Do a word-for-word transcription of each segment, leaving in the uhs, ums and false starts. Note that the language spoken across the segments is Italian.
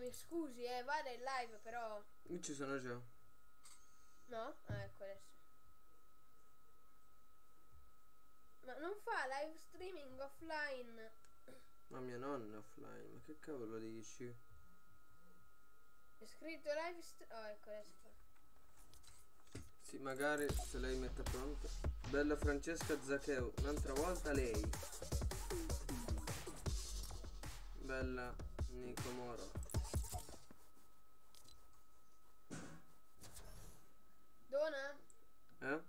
Mi scusi, eh, vada in live però. Io ci sono già. No? Ah, ecco adesso. Ma non fa live streaming offline? Ma mia nonna offline, ma che cavolo dici? È scritto live streaming. Oh, ecco adesso fa. Sì, magari se lei mette pronta. Bella Francesca Zaccheu, un'altra volta lei. Bella Nico Moro. Dona? Eh?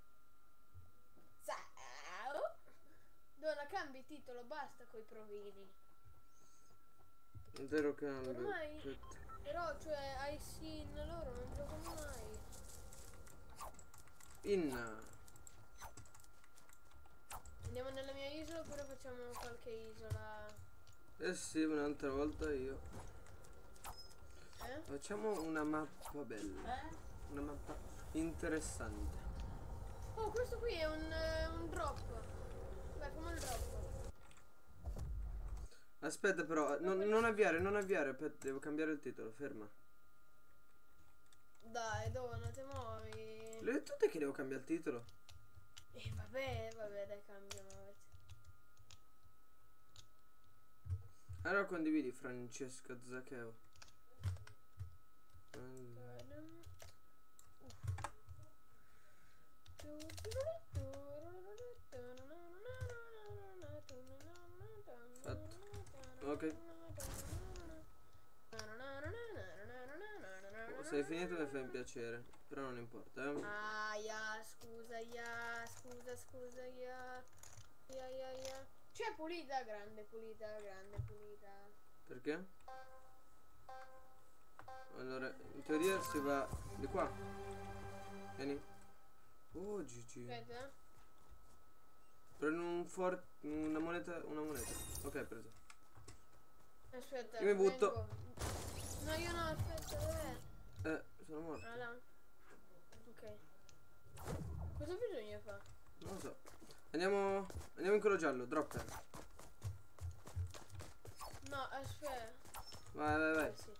Ciao! Dona, cambi titolo, basta coi provini. Intero cambio. Ormai. Aspetta. Però, cioè, ai sin loro non giocano mai. Inna. Andiamo nella mia isola oppure facciamo qualche isola? Eh sì, un'altra volta io. Eh? Facciamo una mappa bella. Eh? Una mappa interessante. Oh, questo qui è un, eh, un drop. Vai, come il drop. Aspetta però, non, non avviare, non avviare, aspetta, devo cambiare il titolo, ferma. Dai, Dona, te muovi. Le ho detto te che devo cambiare il titolo? E vabbè, vabbè, dai, cambia, muoviti. Allora condividi Francesca Zaccheu. Allora. Fatto. Ok. Se hai finito mi fai un piacere, però non importa, eh. Ah, ya, scusa, ya, scusa, scusa, ya. Ya, ya, ya. C'è pulita, grande pulita, grande pulita. Perché? Allora, in teoria si va di qua. Vieni. Oh, Gigi. Aspetta. Prendo un for... una moneta, una moneta. Ok, preso. Aspetta. Io mi butto. Vengo. No, io no, aspetta, dov'è? Eh, sono morto. Ah, là. Ok. Cosa bisogna fare? Non lo so. Andiamo. Andiamo in quello giallo, dropper. No, aspetta. Vai, vai, vai. Eh, sì.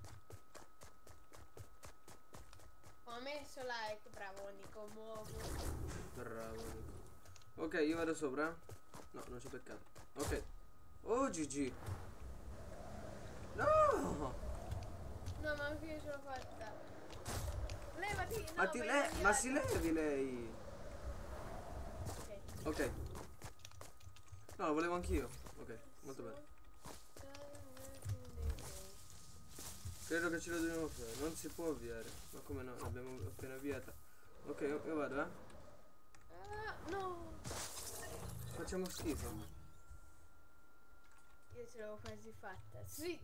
Ho messo like, bravo Nico, muovo. Bravo, Nico. Ok, io vado sopra. No, non c'è peccato. Ok. Oh, Gigi. No! No, ma anche io ce l'ho fatta. Levati, no, Ma ti vai le... in Ma si viaggio. levi lei. Ok. Ok. No, lo volevo anch'io. Ok, molto bene. Credo che ce lo dobbiamo fare. Non si può avviare. Ma come no? L'abbiamo appena avviata. Ok, io, io vado, eh. Ah, no. Facciamo schifo. Io ce l'avevo quasi fatta. Sì.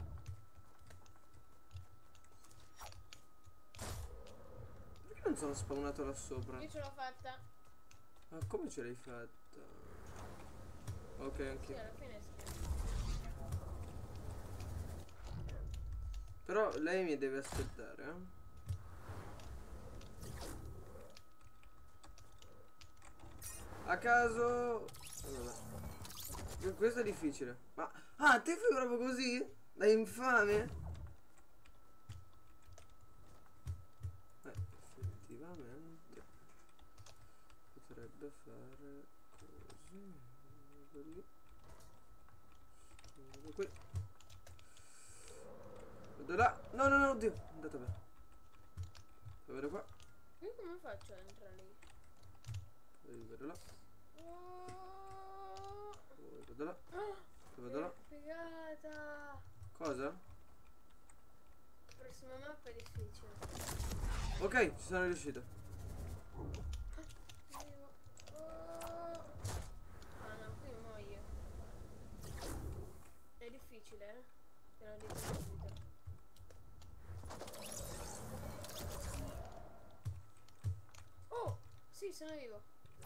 Perché non sono spawnato là sopra? Io ce l'ho fatta. Ma come ce l'hai fatta? Ok, Sì, anche. alla fine sì. Però lei mi deve aspettare, eh. A caso. Vabbè. Questo è difficile. Ma. Ah, te fai proprio così? Da infame? Eh, effettivamente. Potrebbe fare così. Vado lì. Vado qui. Vado là. No, no, no, oddio. È andata bene. Poi vado qua. Io come faccio ad entrare lì? Poi vado là. Oh. Poi vado là. Oh, Poi vado là. figata. Cosa? La prossima mappa è difficile. Ok, ci sono riuscito. Arrivo. Oh. Ah no, qui muoio. È difficile, eh? Te lo dico subito. Oh! Sì, sono vivo.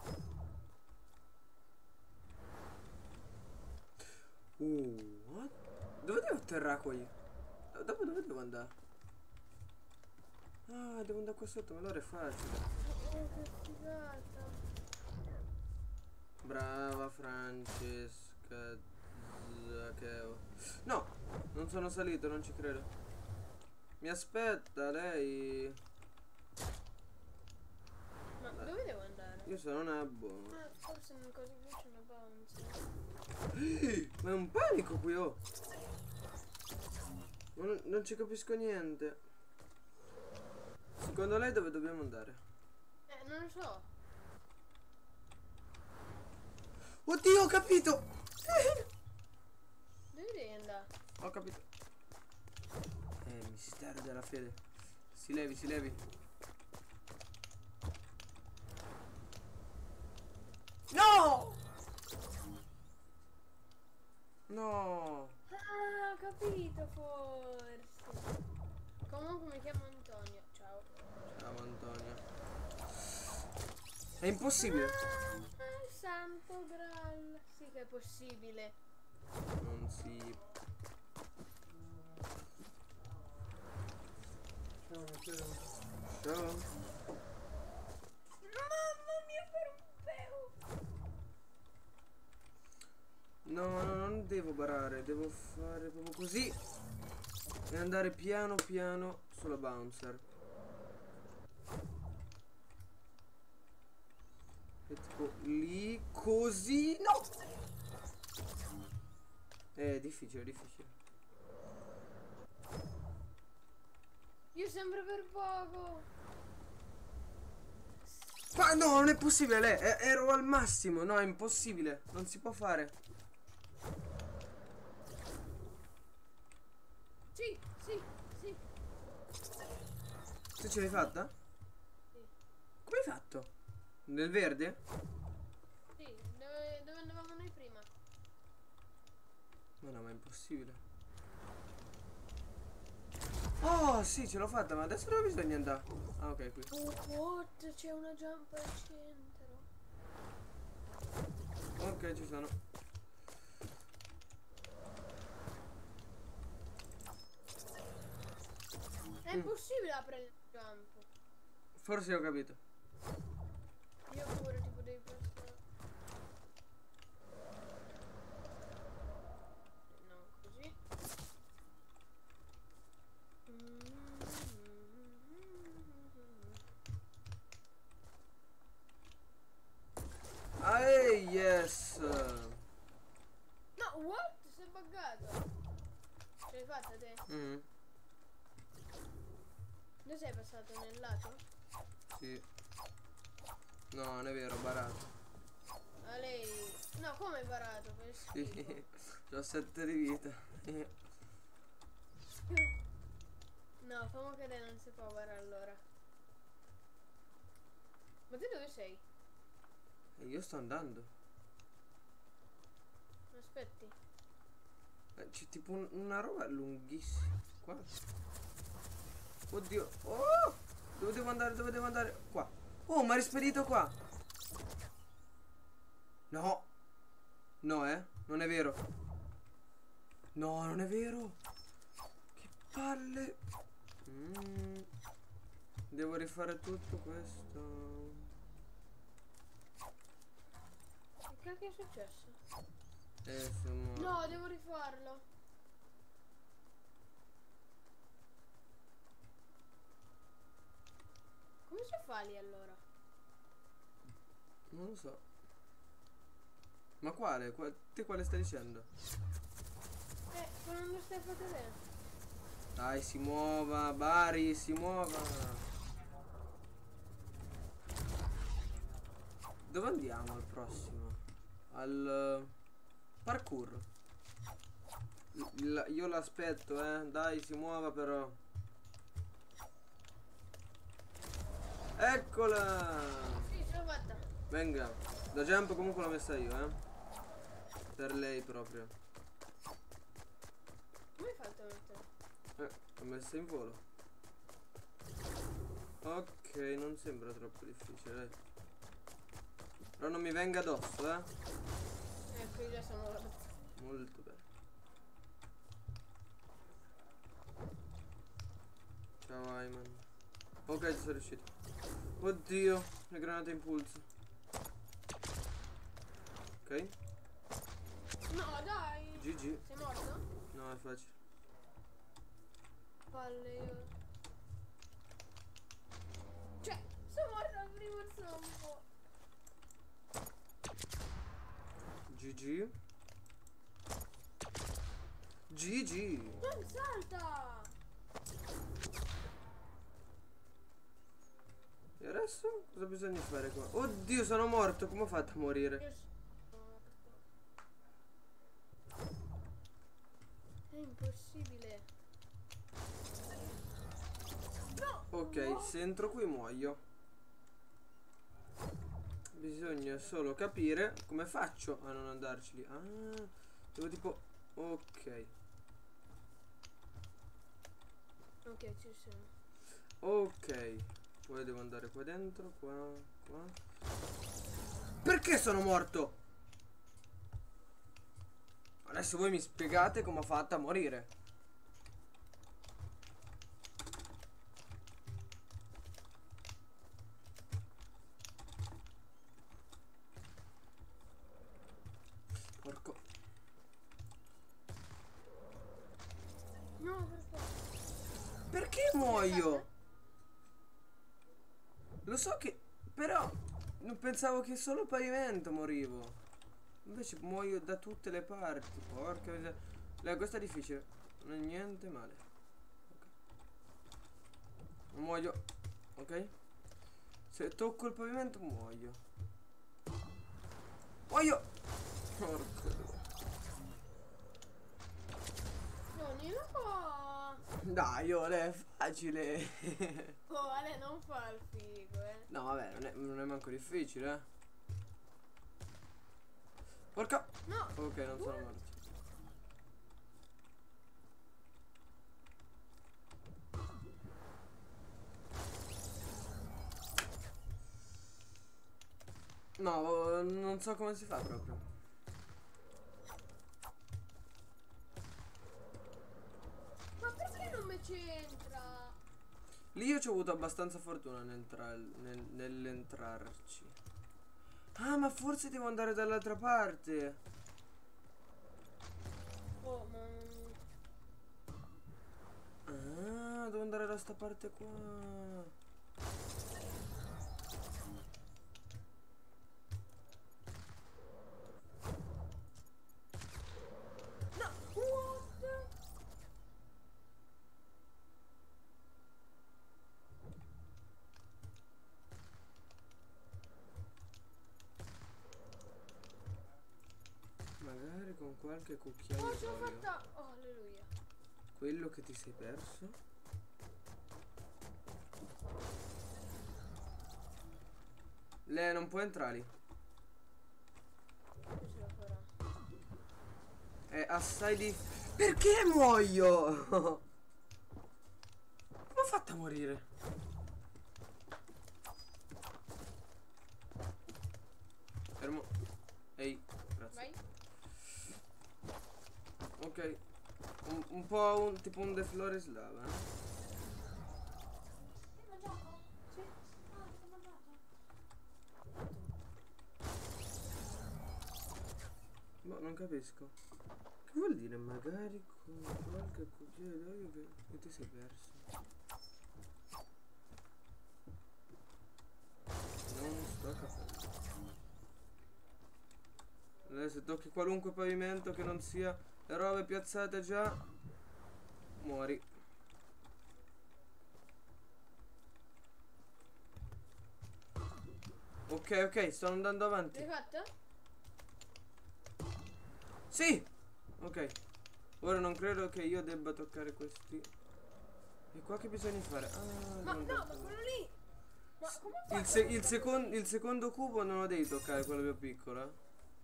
Uh, what? Dove devo atterrare qui? Dopo dove devo andare? Ah, devo andare qua sotto, ma allora è facile. Oh, che figata. Brava Francesca Zaccheu. No, non sono salito, non ci credo. Mi aspetta lei. Ma dove devo andare? Io sono Nabbo. Ah, forse in cosa qui c'è una bounce. Ma è un panico qui, oh. Non, non ci capisco niente. Secondo lei dove dobbiamo andare? Eh, non lo so. Oddio, ho capito. Dove devi andare? Ho capito. Eh, mistero della fede. Si levi, si levi. No! No! Ah, ho capito forse. Comunque mi chiamo Antonio. Ciao. Ciao Antonio. È impossibile. Ah, santo Graal. Sì che è possibile. Non si. Ciao. Mamma mia, per un peo. No, no, non devo barare, devo fare proprio così e andare piano piano sulla bouncer. E tipo lì, così, no! È difficile, difficile. Io sempre per poco. Ma no, non è possibile, lei, e- ero al massimo, no, è impossibile, non si può fare. Sì, sì, sì. Tu ce l'hai fatta? Sì. Come hai fatto? Nel verde? Sì, dove, dove andavamo noi prima? Ma no, ma è impossibile. Oh, sì, ce l'ho fatta, ma adesso dove bisogna andare? Ah, ok, qui. Oh, what? C'è una jump al centro. Ok, ci sono. È impossibile aprire il jump. Forse ho capito. Io pure, tipo, devi passare. No, così. Ah, yes. No, what? Sei buggato. Ce l'hai fatta te? Mm, Dove sei passato? Nel lato? sì. No, non è vero, barato. A lei... No, come hai barato? Per Sì. schifo. C'ho sette di vita. No, famo che lei non si può barare allora. Ma te dove sei? E io sto andando. Aspetti. Eh, C'è tipo un- una roba lunghissima. Qua. Oddio. Oh! Dove devo andare? Dove devo andare? Qua. Oh, mi ha rispedito qua. No. No, eh? Non è vero. No, non è vero. Che palle. Mm. Devo rifare tutto questo. Che cacchio è successo? Eh, sono... No, devo rifarlo. Come si fa lì allora? Non lo so. Ma quale? Qua- te quale stai dicendo? Eh, quando stai facendo? Dai, si muova, Bari, si muova. Dove andiamo al prossimo? Al uh, parkour. L- l- io l'aspetto, eh. Dai, si muova però. Eccola! Sì, ce l'ho fatta. Venga. La jump comunque l'ho messa io, eh. Per lei proprio. Come hai fatto a mettere? Eh, l'ho messa in volo. Ok, non sembra troppo difficile, dai. Però non mi venga addosso, eh. Ecco, io già sono morto. Molto bene. Ciao Ayman. Ok, ci sono riuscito. Oddio, le granate impulso. Ok, No, dai. G G. Sei morto? No, è facile. palle io. Cioè, sono morta al primo zombo. G G. G G. Non salta! E adesso cosa bisogna fare qua? Oddio, sono morto, come ho fatto a morire? Io sono morto. È impossibile. No! Ok, no. se entro qui muoio. Bisogna solo capire come faccio a non andarci lì. Ah, devo tipo... Ok. Ok, ci siamo. Ok. Poi devo andare qua dentro, qua, qua. Perché sono morto? Adesso voi mi spiegate come ho fatto a morire. Porco. No, per favore. Perché muoio? Lo so che... Però... Non pensavo che solo pavimento morivo. Invece muoio da tutte le parti. Porca miseria. Lei, questo è difficile. Non è niente male. Ok. Non muoio. Ok. Se tocco il pavimento muoio. Muoio. Porco. No, Nino fa. Dai, Ole, è facile. Oh, Ale non fa il figo, eh. No, vabbè, non è, non è manco difficile, eh. Porca. No. Ok, non sono morto. No, non so come si fa proprio. Ma perché non mi c'entra? Lì io ci ho avuto abbastanza fortuna nell'entrare- nel- nell'entrarci. Ah, ma forse devo andare dall'altra parte. Oh, ma. Ah, devo andare da sta parte qua. No! What? Magari con qualche cucchiaio Oh, ce l'ho d'olio. fatta! Oh, alleluia. Quello che ti sei perso. Lei non può entrare lì. Io ce la farò. È assai di... Perché muoio? Come ho fatto a morire? Fermo. Ehi, grazie. Vai. Ok. Un, un po' un, tipo un De Flores lava. Eh? Hai mangiato? Sì. Ah, ho mangiato. Boh, non capisco. Che vuol dire magari con qualche cucchiaio d'olio che, che ti sei perso? Non sto capendo. Adesso se tocchi qualunque pavimento che non sia le robe piazzate già, muori. Ok, ok, sto andando avanti. L'hai fatto? Sì! Ok. Ora non credo che io debba toccare questi. E qua che bisogna fare? Ah, Ma non no, devo ma fare. quello lì! Ma come fai? Il, se il, secon il secondo cubo non lo devi toccare, quello più piccolo. Eh?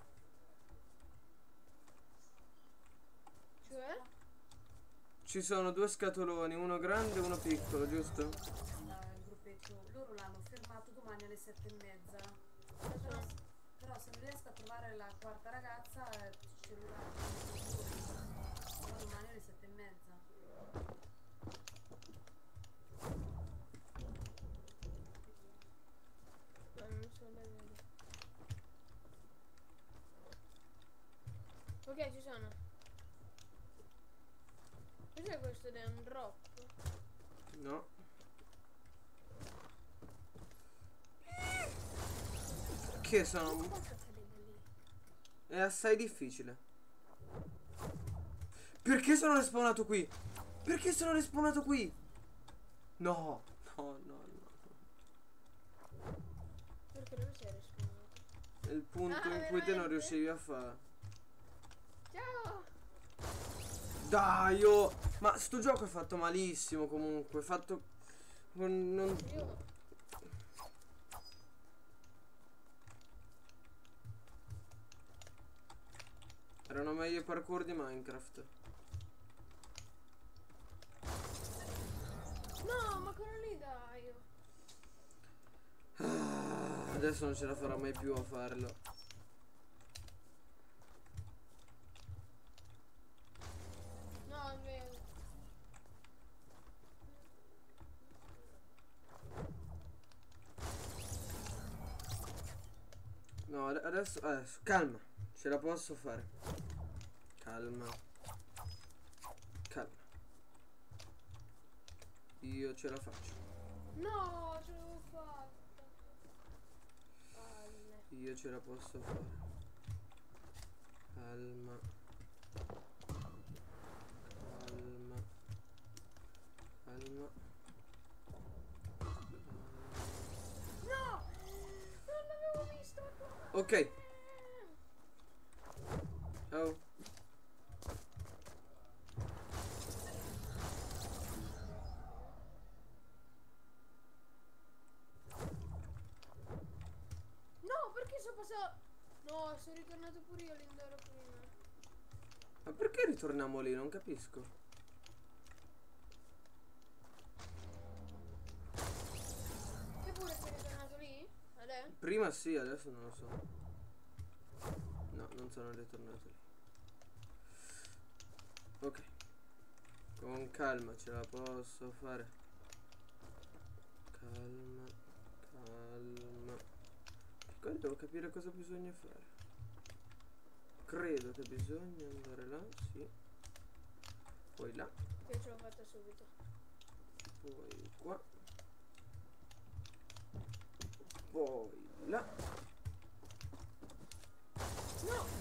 Cioè? Ci sono due scatoloni, uno grande e uno piccolo, giusto? Il gruppetto, loro l'hanno fermato domani alle sette e mezza. Però, però se non riesco a trovare la quarta ragazza, eh, ci cellulare. Però domani alle sette e mezza. No, non so da vedere. Ok, ci sono. Ci c'è questo da un drop? No. Perché sono... Non posso cadere lì. È assai difficile. Perché sono respawnato qui? Perché sono respawnato qui? No, no, no, no. Perché dove sei respawnato? È il punto Ah, in cui te non veramente? riuscivi a fare. Ciao! Dai, oh! Ma sto gioco è fatto malissimo comunque. È fatto... con- non... Io... Erano meglio i parkour di Minecraft. No, ma quello lì dai! Ah, adesso non ce la farò mai più a farlo. No, è vero. No, ade- adesso... adesso calma. Ce la posso fare. Calma. Calma. Io ce la faccio. No, ce l'avevo fatta. Palle. Io ce la posso fare. Calma. Calma. Calma. No! Non l'avevo visto! Ok. Ciao. No, perché sono passato? No, sono ritornato pure io all'indoor prima. Ma perché ritorniamo lì? Non capisco. Che pure sei ritornato lì? Adesso? Prima sì, adesso non lo so. No, non sono ritornato lì. Ok. Con calma ce la posso fare. Calma. Calma. Poi devo capire cosa bisogna fare. Credo che bisogna andare là, sì. Poi là. Io ce l'ho fatta subito. Poi qua. Poi là. No!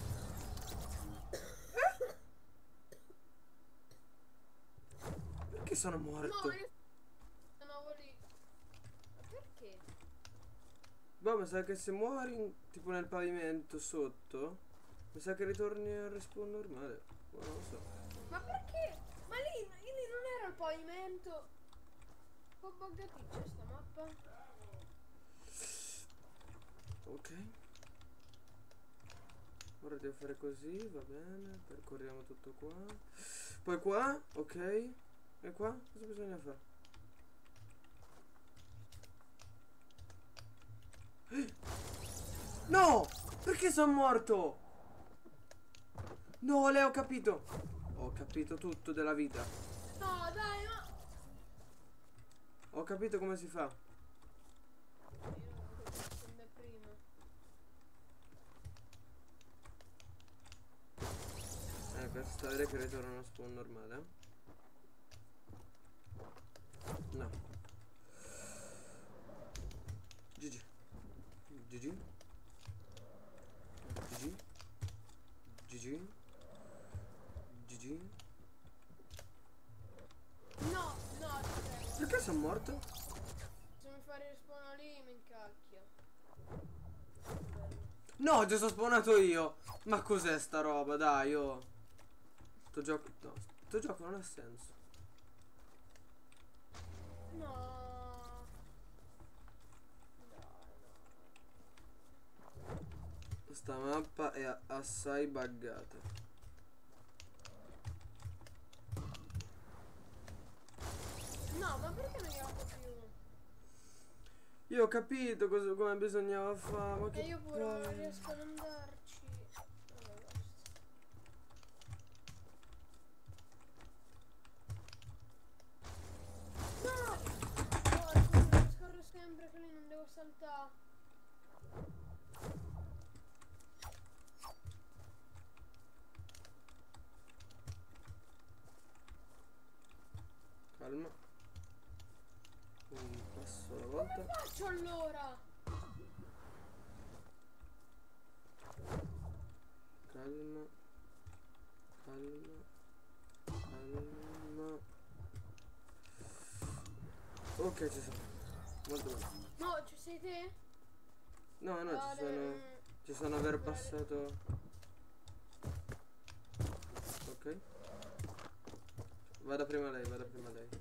Perché sono morto? No, io sono lì. Ma perché? Boh, mi sa che se muori in- tipo nel pavimento sotto, mi sa che ritorni al respawn normale. Boh, non lo so. Ma perché? Ma lì, lì non era il pavimento. Un po' buggaticcia sta mappa. Ok. Ora devo fare così, va bene. Percorriamo tutto qua. Poi qua, ok. E qua? Cosa bisogna fare? Eh! No! Perché sono morto? No, Leo, ho capito. Ho capito tutto della vita. No, dai, ma... Ho capito come si fa. Io non ho capito da prima. Ecco, sta a vedere che ritorna uno spawn normale, eh? No. G G. G G. G G. G G. G G. No, no, ti prego. Perché sono morto? Se mi fai respawn lì mi incacchio. No, già sono spawnato io. Ma cos'è sta roba? Dai, oh. Sto gioco... No, sto gioco non ha senso. No. Sta mappa è assai buggata. No, ma perché non gliela fa più? Io ho capito cosa, come bisognava fare, ma che E io pure non palle. riesco ad andarci. Vabbè, basta. No! Oh, scorro sempre che lì non devo saltare. Calma. Un passo alla volta. Faccio allora. Calma. Calma. Calma. Ok, ci sono. Molto bene. No, ci sei te? No, no, ci Vale, sono. mm, Ci sono aver passato. Ok. Vada prima lei, vada prima lei.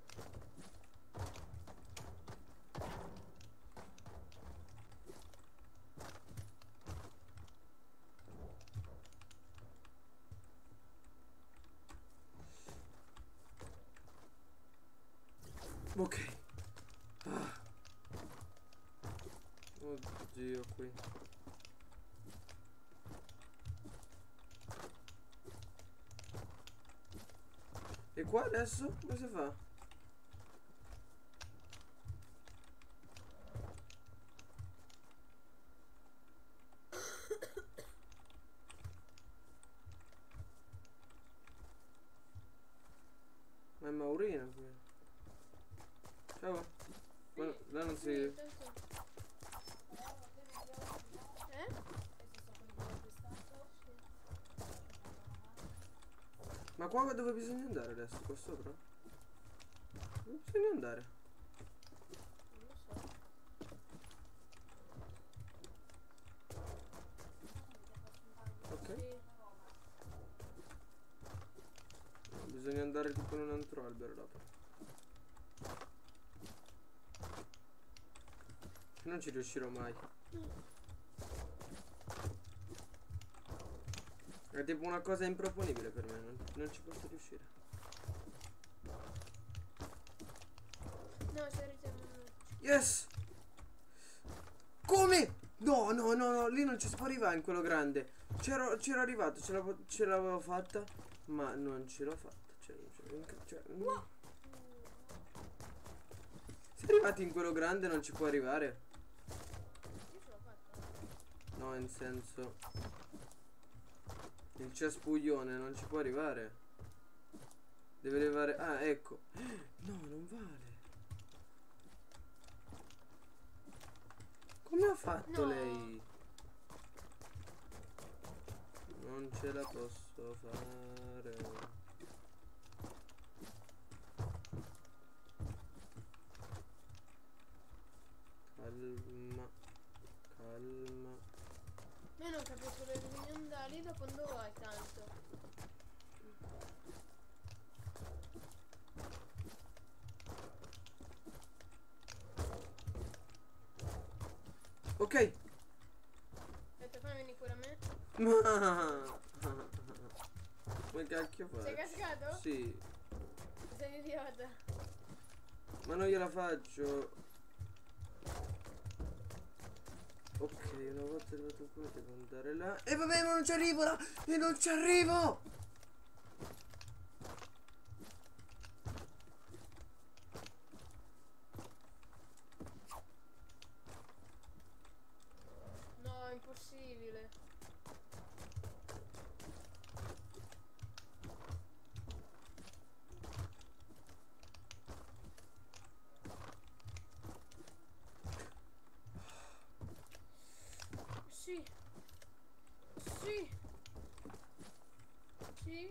Ok. Ah. Oddio, qui. E qua adesso cosa si fa? Ma è Maurina qui. Ciao. Ma là non si. Eh? Ma qua dove bisogna andare adesso? Qua sopra? Dove bisogna andare? Non lo so. Ok. Sì. Bisogna andare tipo in un altro albero dopo. Non ci riuscirò mai. È tipo una cosa improponibile per me, non, non ci posso riuscire. No, sarete. Yes! Come? No, no, no, no, lì non ci si può arrivare in quello grande. C'ero, c'ero arrivato, ce l'avevo, ce l'avevo fatta, ma non ce l'ho fatta. Cioè, cioè, cioè, Wow. sei arrivati in quello grande non ci può arrivare? Io ce l'ho fatta. No, in senso, il cespuglione non ci può arrivare. Deve arrivare. Ah, ecco. No, non vale. Come ha fatto No. lei? Non ce la posso fare. Calma. Calma. Io non capisco dove bisogna andare, da quando vai tanto. Ok. Aspetta, fammi venire pure a me. Ma come cacchio Sei faccio? cascato? Sì. Sei un idiota. Ma non gliela faccio. Ok, una volta arrivato qua devo andare là. E vabbè, ma non ci arrivo là! E non ci arrivo! No, è impossibile. Sì. Sì. Sì.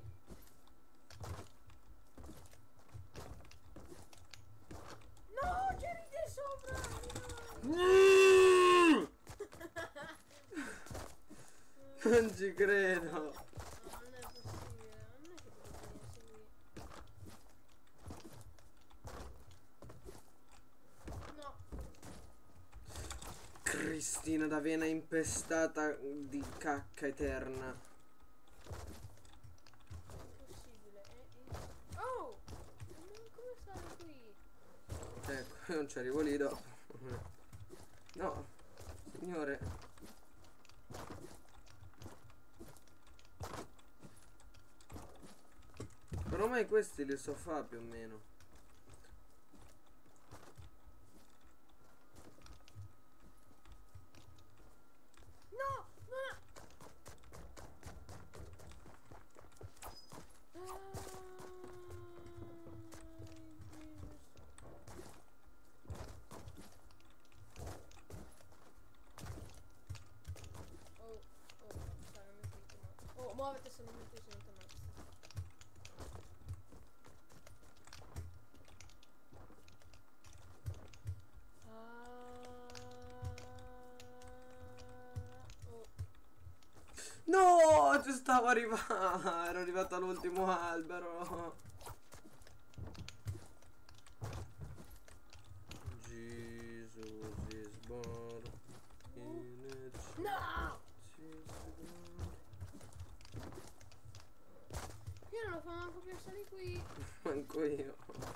No, c'eri te sopra. No. Non ci credo. No, non è possibile. Non è che potete venire qui. No. Cristina d'Avena impestata di cacca eterna. Impossibile. È... Oh! Ma come stare qui? Ecco, non ci arrivo lì dopo. No, signore. Ormai questi li so fa più o meno. No! No! Ah, momento di sento Max. Ah, oh. No, ci stavo arrivando. Ero arrivato all'ultimo albero. Jesus is born in a No! church. Io non lo fa manco più salire qui. Manco io.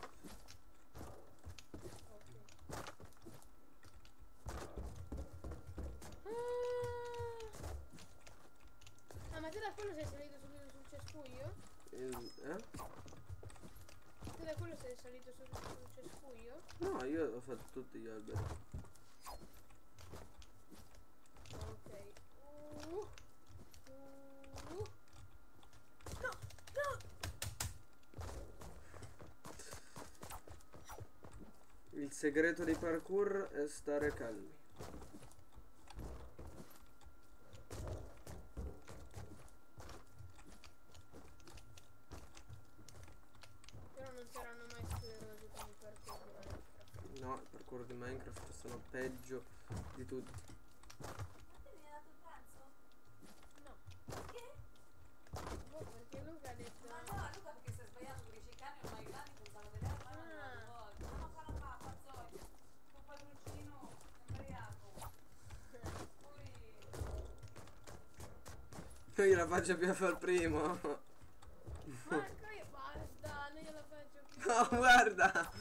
Ah, ma te da quello sei salito subito sul cespuglio? Il- eh? Te da quello sei salito subito sul cespuglio? No, io ho fatto tutti gli alberi. Ok. Uh, uh. No, no! Il segreto di parkour è stare calmi. Però non saranno mai sclerosi con i parkour di Minecraft. No, i parkour di Minecraft sono peggio di tutti. Ma te mi hai dato il pranzo? No. Perché? Boh, perché Luca ha detto... Ma no, Luca perché si è sbagliato, perché i cani ormai grandi pensano di vedere ma non Ah. volte. Ma non fanno fa, fazzoglio. Tuo padroncino è ubriaco. Poi... Io gliela faccio più a far primo. Marco, io basta, non gliela faccio più. Oh, guarda.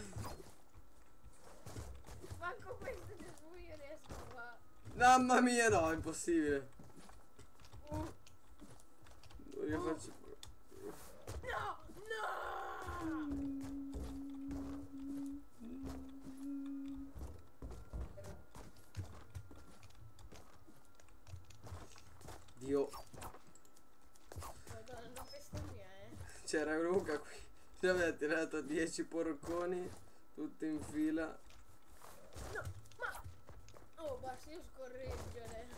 Manco questo cespuglio riesco a fare. Mamma mia, no, è impossibile. Uh. Non gliela faccio. No! No! Dio, Madonna, non bestemmia, eh. c'era Luca qui. Ci aveva tirato dieci porconi tutti in fila. No, ma... Oh, basta, io scorreggio adesso.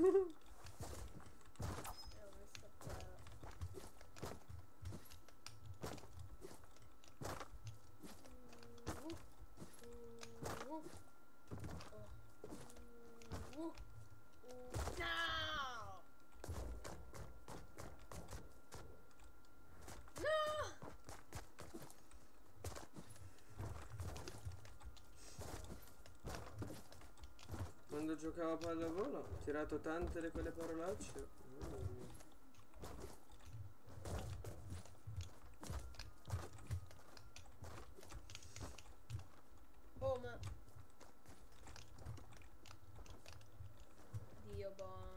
Eh, ho messo qua. Uh, uh, uh. Oh. Uh, uh. No! No! Quando giocavo a pallavolo ho tirato tante di quelle parolacce. Mamma mia. Oh, ma... Dio buono.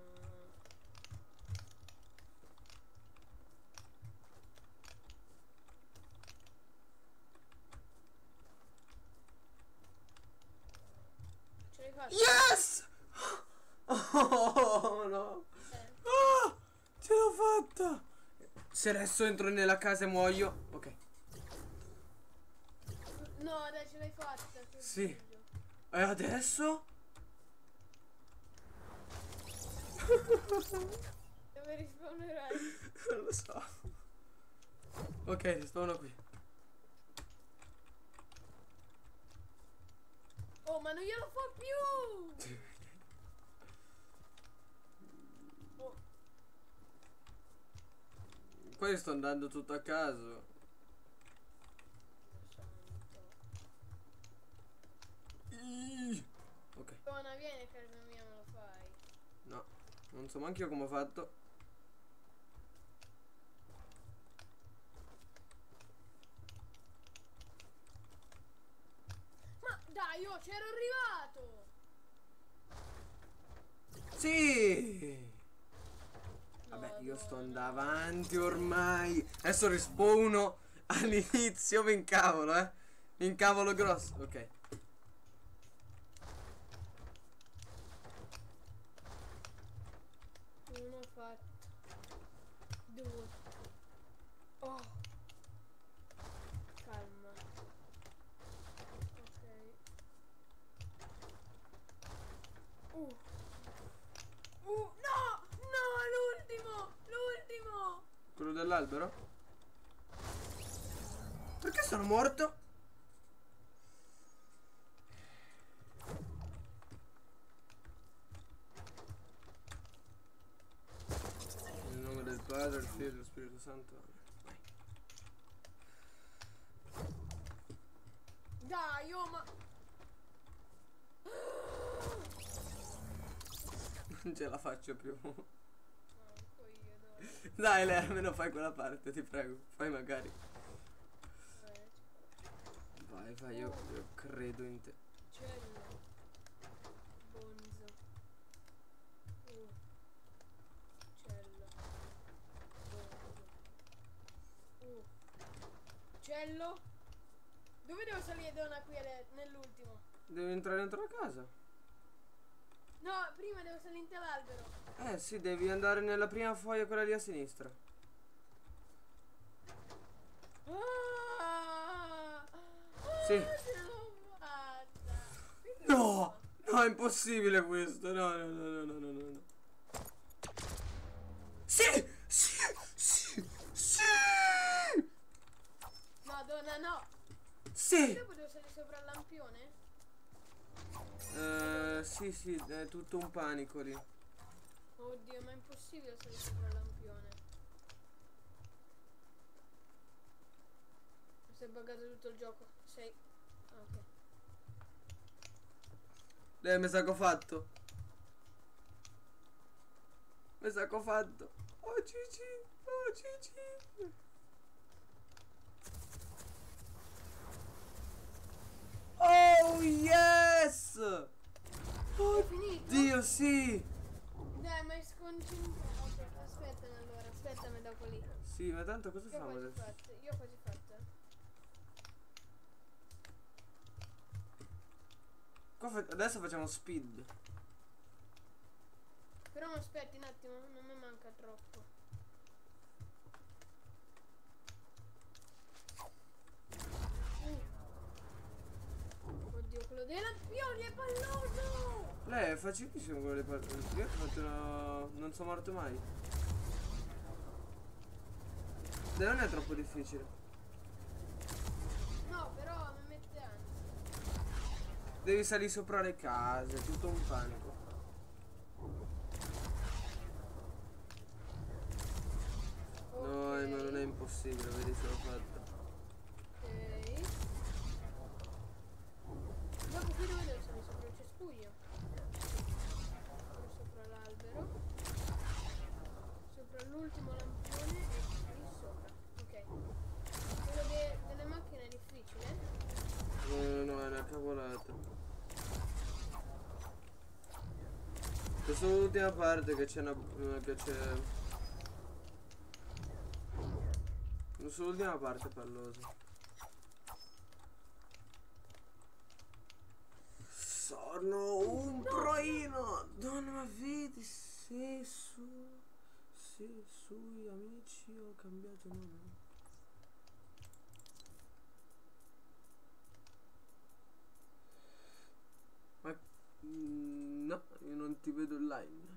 Ce l'hai fatta? Yes! Oh no! Eh. Ah, ce l'ho fatta! Se adesso entro nella casa e muoio. Ok. No, dai, ce l'hai fatta. che Sì. figlio. E adesso? Dove rispawnerai? Non lo so. Ok, rispawno qui. Oh, ma non glielo fa più! Oh, Poi sto andando tutto a caso. santo. Ih. Ok. Buona, vieni a casa mia, me lo fai. No, non so manche io come ho fatto. Ma dai, io c'ero arrivato! Sì! Vabbè, io sto andando avanti ormai. Adesso rispawno all'inizio, mi incavolo, eh. Mi incavolo grosso. Ok. Uno fatto. Due. Oh. Calma. Ok. Uh. Uh. No! No, l'ultimo! L'ultimo! l'albero? Perché sono morto? Nel nome del Padre, del Figlio e dello Spirito Santo. Vai. Dai, oh ma... Non ce la faccio più. Manco io, dai. Dai, Lea, almeno fai quella parte, ti prego. Fai magari. Eh, Vai, vai, io, io credo in te. Cello. Bonzo. Uh. Cello. Bonzo. Uh. Cello. Dove devo salire, Donna, qui alle- nell'ultimo? Devi entrare dentro la casa. No, prima devo salire in l'albero. Eh sì, devi andare nella prima foglia, quella lì a sinistra. Ah! Sì. Ah, ce l'ho fatta. Quindi No! No, è impossibile questo. No, no, no, no, no, no, no. Sì! Sì! Sì! Sì! Madonna, no. Sì! Dopo devo salire sopra il lampione? Eh, sì, sì, è tutto un panico lì. Oddio, ma è impossibile salire sopra il lampione. Si è buggato tutto il gioco. Sei. Ah, ok. Lei mi sa che ho fatto. Mi sa che ho fatto. Oh Gigi, oh Gigi. Oh yes! Oh finito? Dio, sì! Dai, ma è sconcentrato. Ok, aspettami allora, aspettami dopo lì. Sì, ma tanto cosa Io ho famo quasi adesso? fatto, io ho quasi fatto. Qua fa- adesso facciamo speed. Però mi aspetti un attimo, non mi manca troppo. Uh. Oddio, quello dei lampioni è palloso! Lei è facilissimo quello dei par- Io ho fatto una... non sono morto mai. Dai, non è troppo difficile. No, però mi mette ansia. Devi salire sopra le case, è tutto un panico. No, Ok. ma non è impossibile, vedi se l'ho fatta. Ok. Dopo qui dove devo salire? Sopra il cespuglio? Poi sopra l'albero. Sopra l'ultimo lampione e qui sopra. Ok. Quello de- delle macchine è difficile? No, no, no, è una cavolata. Questa è l'ultima parte che c'è una... che c'è... Sull'ultima parte pallosa. Sono un proino. Donna, ma vedi se su... se sui amici ho cambiato nome. Ma... mm, no, io non ti vedo online.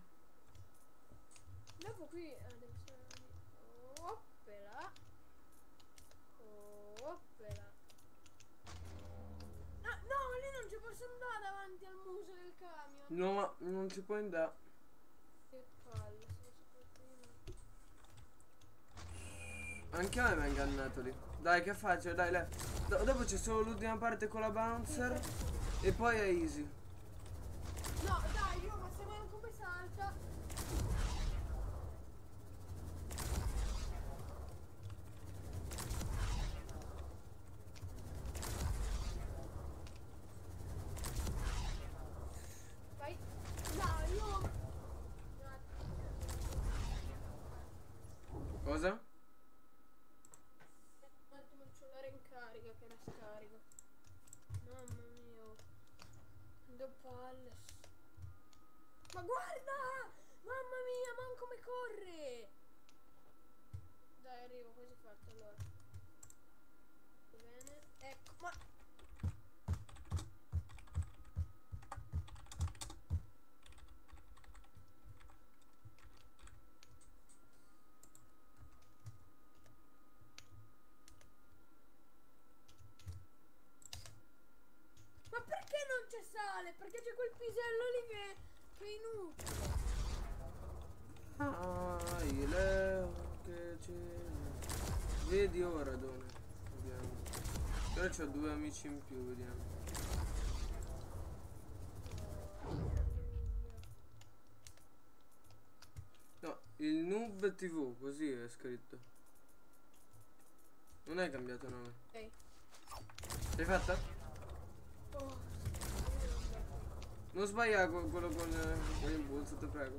Dopo qui ah, devo salire. Oppela. Oppela. Ah, no, lì non ci posso andare davanti al muso del camion. No, ma non si può andare. Che palle, sono soprattutto io. Anche a me mi ha ingannato lì. Dai, che faccio? Dai, dai. Do- dopo c'è solo l'ultima parte con la bouncer. E poi è easy. No, dai, io ma se manco come salta. Vai. Dai, io. Cosa? Un attimo il cellulare in carica che era scarico. Mamma mia. Due palle. Ma guarda! Mamma mia, ma come corre! Dai, arrivo, quasi fatto allora. Va bene. Ecco, ma... male perché c'è quel pisello lì che, che è inutile. Ah, il Leo che c'è. Vedi ora dove. Vediamo. Però c'ho due amici in più, vediamo. No, il Noob T V, così è scritto. Non hai cambiato nome. Ok. L'hai fatta? Oh. Non sbagliare con quello con, eh, con l'impulso, ti prego.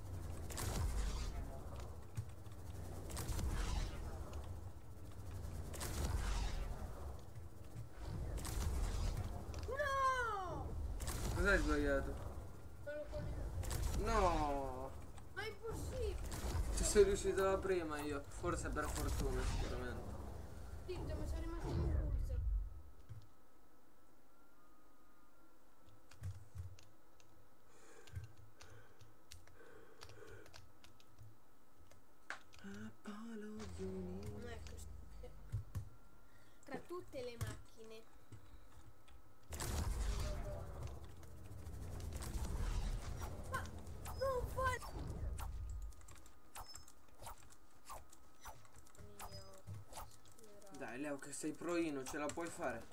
No! Cosa hai sbagliato? Quello con il- No! Ma è impossibile. Ci sono riuscito la prima io. Forse per fortuna, sicuramente. Zitto, mi sono rimasto in impulso. Ecco. Tra tutte le macchine. Ma non fa. Dai Leo che sei proino, ce la puoi fare.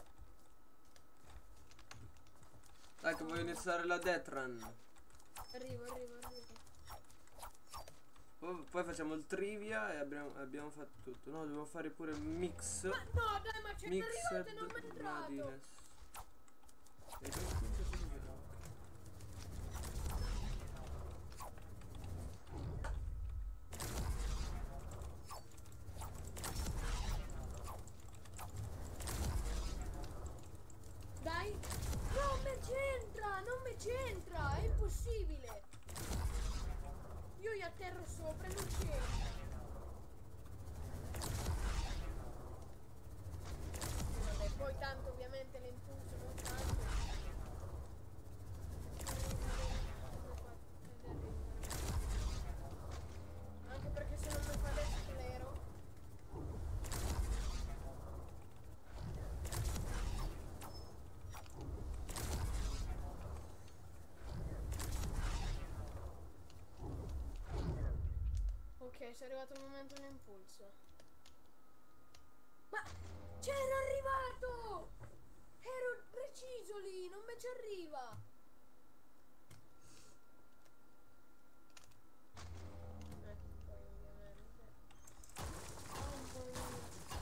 Dai che voglio iniziare la Death Run. Arrivo, arrivo, arrivo. Poi, poi facciamo il trivia e abbiamo, abbiamo fatto tutto. No, dobbiamo fare pure il mix. Ma no, dai, ma c'è Mixed arrivato e non mi è entrato. Madness. E che punto si doveva? Dai. Non mi c'entra, non mi c'entra, è impossibile. Io gli atterro sopra e non c'entra. Vabbè, poi tanto ovviamente l'impulso non tanto. Anche perché se non mi fa l'esplero. Ok, sei arrivato il momento dell'impulso. Ma c'era arrivato! Ero preciso lì, non me ci arriva. Ecco, poi ovviamente. Mamma mia.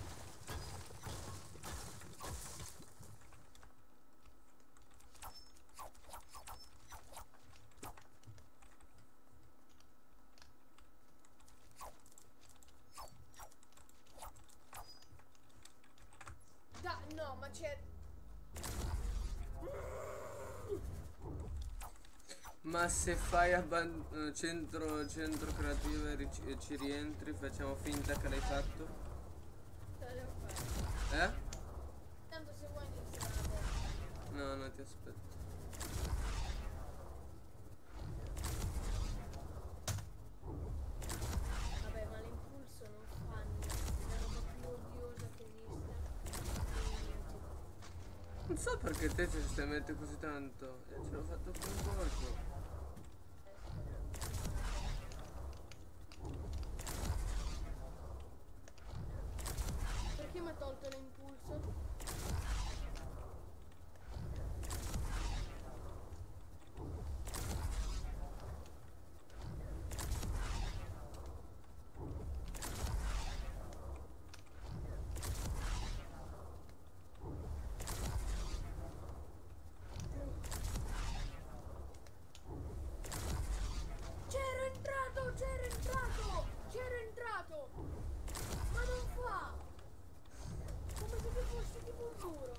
Da, no, ma c'è. Ma se fai abban- eh, centro, centro creativo e, ric- e ci rientri, facciamo finta che l'hai fatto? Te la devo fare. Eh? Tanto se vuoi iniziare adesso. No, no, ti aspetto. Vabbè, ma l'impulso non fa niente. È la roba più odiosa che esista. Non so perché te ci stai mettendo così tanto. Eh, ce l'ho fatto con un colpo. Perché mi ha tolto l'impulso? C'ero entrato, c'ero entrato, c'ero entrato. Ma non fa. Come se ci fosse tipo un muro.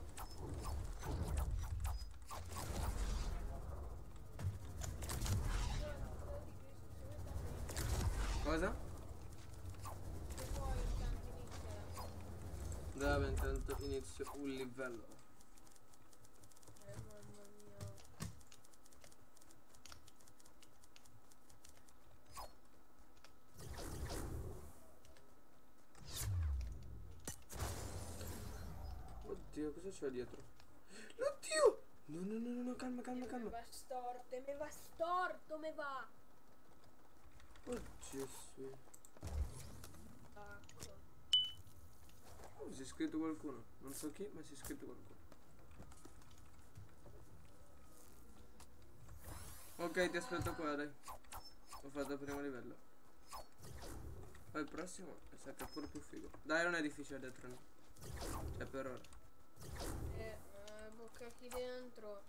Cosa? Se vuoi intanto inizia. Dove intanto inizio un livello. Eh, mamma mia. Oddio, cosa c'è dietro? Oddio! No, no, no, no, no, calma, calma, Me calma. va storto, me va storto, me va. Oh Gesù. Ecco. Oh, si è iscritto qualcuno. Non so chi, ma si è iscritto qualcuno. Ok, ti aspetto qua, dai. Ho fatto il primo livello. Poi il prossimo mi sa che è pure più figo. Dai, non è difficile dentro no. Cioè per ora. E eh, bocca qui dentro.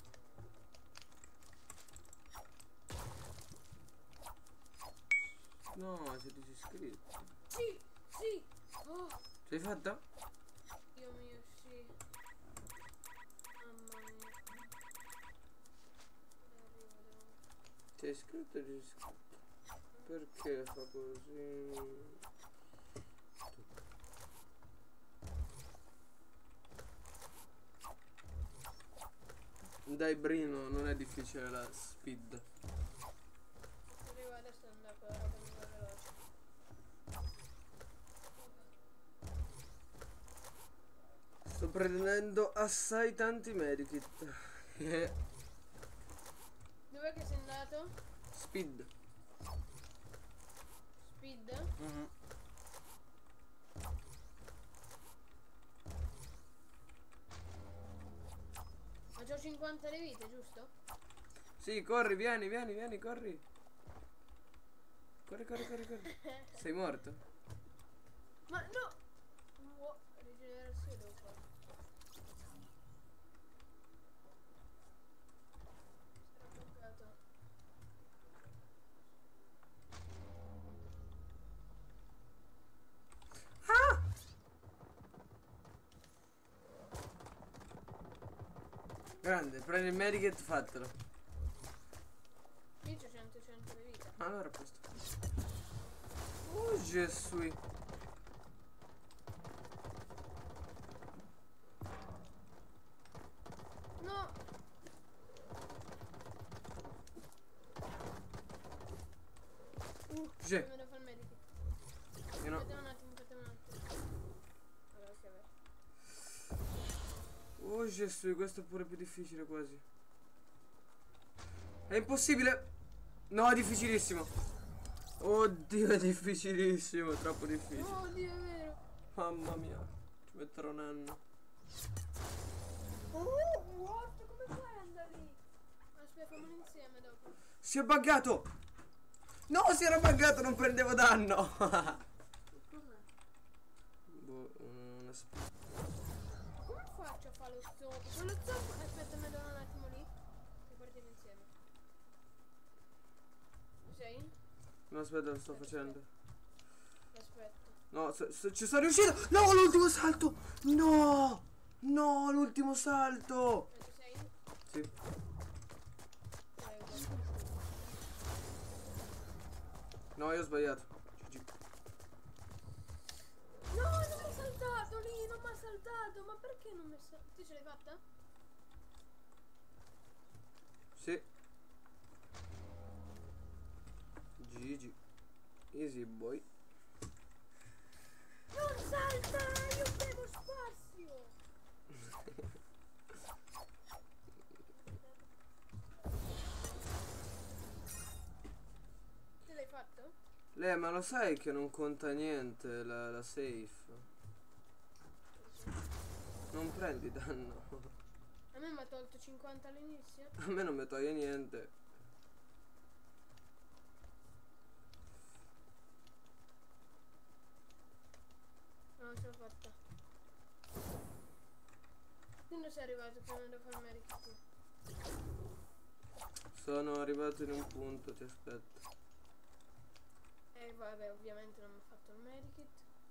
No, siete iscritti. Sì, sì. Oh, Ce l'hai fatta? Dio mio, sì. Mamma mia. Arrivo, devo... Ti hai iscritto o ti sei iscritto? Perché fa così? Dai Brino, non è difficile la speed. Arrivo adesso andare con la roba più veloce. Sto prendendo assai tanti medikit. Dov'è che sei andato? Speed. Speed? Mhm. Ma c'ho cinquanta le vite, giusto? Sì, corri, vieni, vieni, vieni, corri. Corri, corri, corri, corri. Sei morto? Ma no! Wow, rigenerazione devo fare. Straboccato. Grande, prendi il medikit, fatelo. Qui c'ho cento cento le vite. Allora a posto. Oh Gesù. No! Uh, Sì. come devo fare il medico? Io no. Aspetta un attimo, aspetta un attimo. Allora, ok, vai. Oh Gesù, questo è pure più difficile quasi. È impossibile. No, è difficilissimo. Oddio, è difficilissimo, troppo difficile. Oh, Dio, è vero. Mamma mia, ci metterò un anno. Oh, what? Come fai ad andare lì? Aspetta, famolo insieme dopo. Si è buggato. No, si era buggato, non prendevo danno. Cos'è? Boh, una sp- Come faccio a fare lo zombo? Quello zombo... Aspetta, mi do un attimo lì. E partiamo insieme. Ci sei? No, aspetta, lo sto facendo. Aspetta. No, so- so- ci sto riuscendo. No, l'ultimo salto. No, no, l'ultimo salto. Ma ci sei? Sì. Prego. No, io ho sbagliato. G G. No, non mi ha saltato lì, non mi ha saltato. Ma perché non mi ha saltato? Tu ce l'hai fatta? Sì. G G. Easy boy. Non salta! Io devo spazio! Te l'hai fatto? Lei, ma lo sai che non conta niente la, la safe? Non prendi danno. A me mi ha tolto cinquanta all'inizio. A me non mi toglie niente. No, non ce l'ho fatta. Quando sei arrivato prima da fare il medico tu? Sono arrivato in un punto, ti aspetto. Eh vabbè, ovviamente non mi ha fatto il medikit.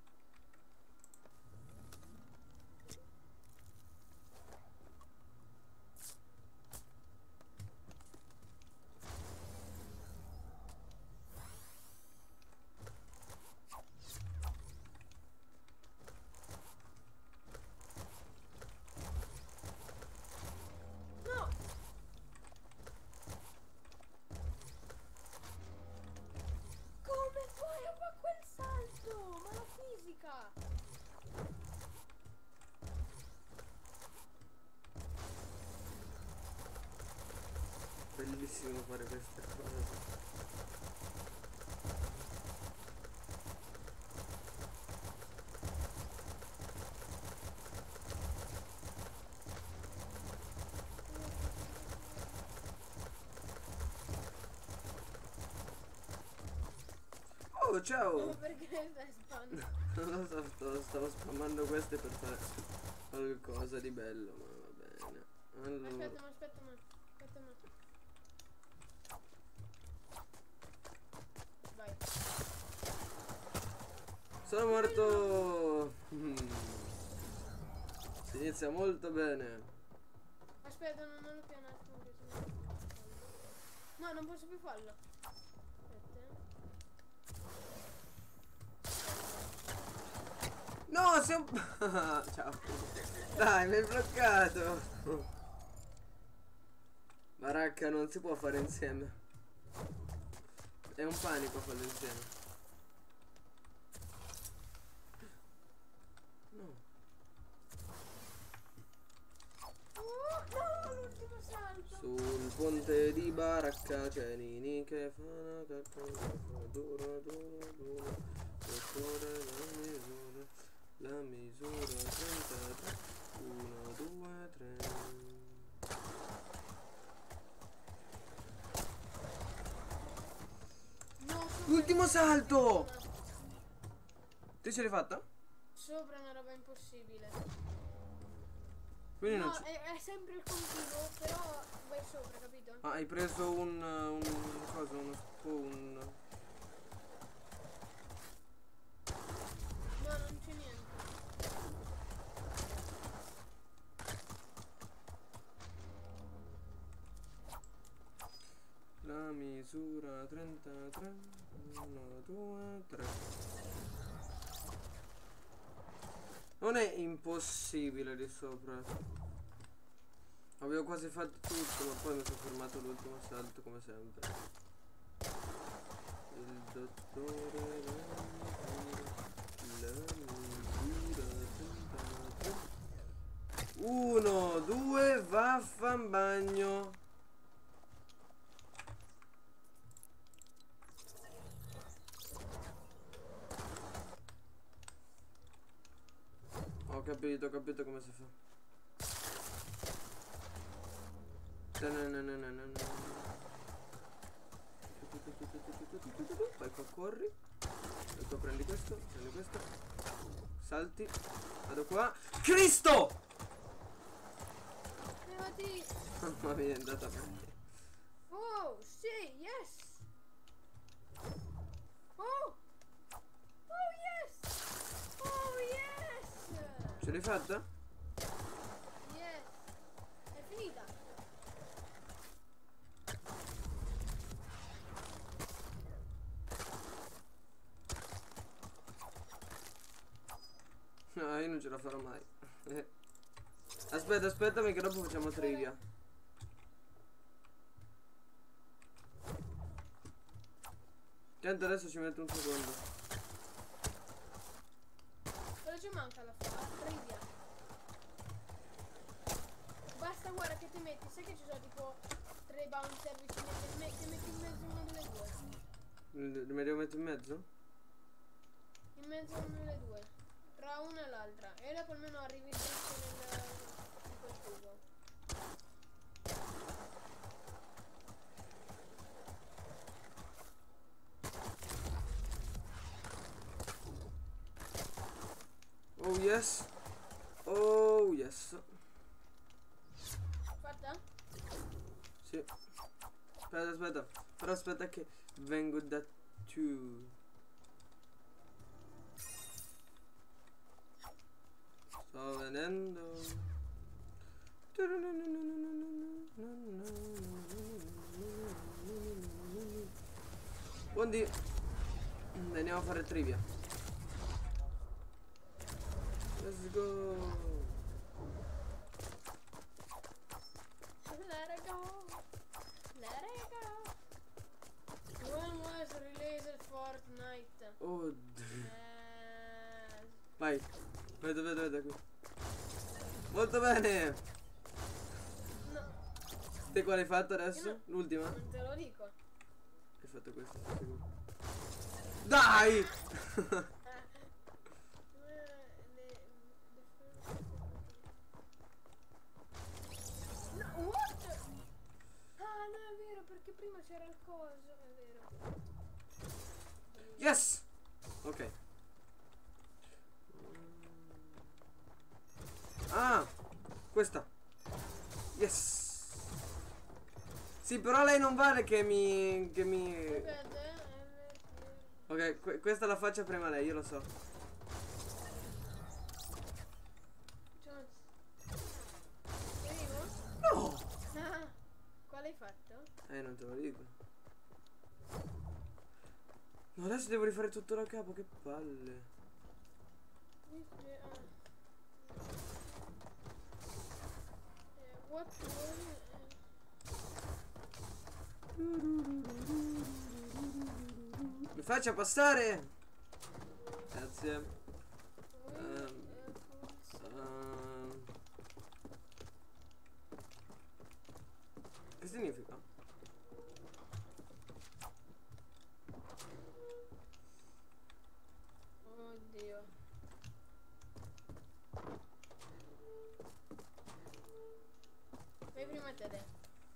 No! Come fai a fare quel salto? Ma lo facilissimo fare queste cose. Oh, ciao! Ma perché stai spammando? Non lo so, stavo, stavo spammando queste per fare qualcosa di bello, ma va bene. Allora. Aspetta, ma aspetta, ma aspetta, ma. Vai. Sono morto! Mm. Si inizia molto bene. Aspetta, non non lo più un attimo che sennò. No, non posso più farlo. Aspetta. No, sei un... Ciao. Dai, mi hai bloccato. Baracca, non si può fare insieme. È un panico farlo insieme. No. Oh, no, l'ultimo salto. Sul ponte di Baracca c'è Nini che fa una cacca dura dura dura dottore la misura la misura trentatré uno due tre. No, sopra- L'ultimo salto! Ti ce l'hai fatta? Sopra è una roba impossibile. Quindi non No, c'è. è, è sempre il continuo, però vai sopra, capito? Ah, hai preso un un cosa, uno spawn. No, non c'è niente. La misura trentatré uno due tre. Non è impossibile lì sopra. Avevo quasi fatto tutto, ma poi mi sono fermato all'ultimo salto come sempre. Il dottore la misura trentatré. Uno, due, vaffanbagno. Ho capito, ho capito come si fa. Poi qua corri. E qua prendi questo, prendi questo. Salti. Vado qua. Cristo! Levati. Mamma mia, è andata bene. Oh, sì, yes. Oh. Oh, yes. Oh, yes. Ce l'hai fatta? Yes. È finita. No, io non ce la farò mai. Eh. Aspetta, aspettami che dopo facciamo trivia. Tanto adesso ci metto un secondo. Cosa ci manca alla fine? Trivia. Basta, guarda che ti metti, sai che ci sono tipo tre bouncer vicini a te, me- che metti in mezzo una delle due. Mi devo mettere in mezzo? In mezzo a una delle due. Tra una e l'altra. E dopo almeno arrivi dritto nel in quel tubo. Oh yes. Oh yes. Fatta? Sì. Aspetta, aspetta. Però aspetta che vengo da tu. Sto venendo. Buondì. Andiamo a fare trivia. Let's go. Let it go. Let it go. When was released Fortnite? Oh. Eh, Vai. Vedo, vedo, vedo qui. Molto bene. no. Te quale hai fatto adesso? Io no- L'ultima? Non te lo dico. Hai fatto questo, sono sicuro. Dai! Eh, le- le- No, what? Ah, no, è vero, perché prima c'era il coso, è vero. Yes! Ok. Ah! Questa. Yes! Sì, però lei non vale che mi... che mi... Aspetta, eh, Ok, que- questa la faccia prima lei, io lo so. Jones. Sei vivo? No! Ah, quale hai fatto? Eh, non te lo dico. No, adesso devo rifare tutto da capo, che palle. Dice, ah. Eh, what was it? Mi faccia passare! Grazie. Eh, Ehm, eh, forse- ehm. Che significa? Oddio. Vai prima te, dai.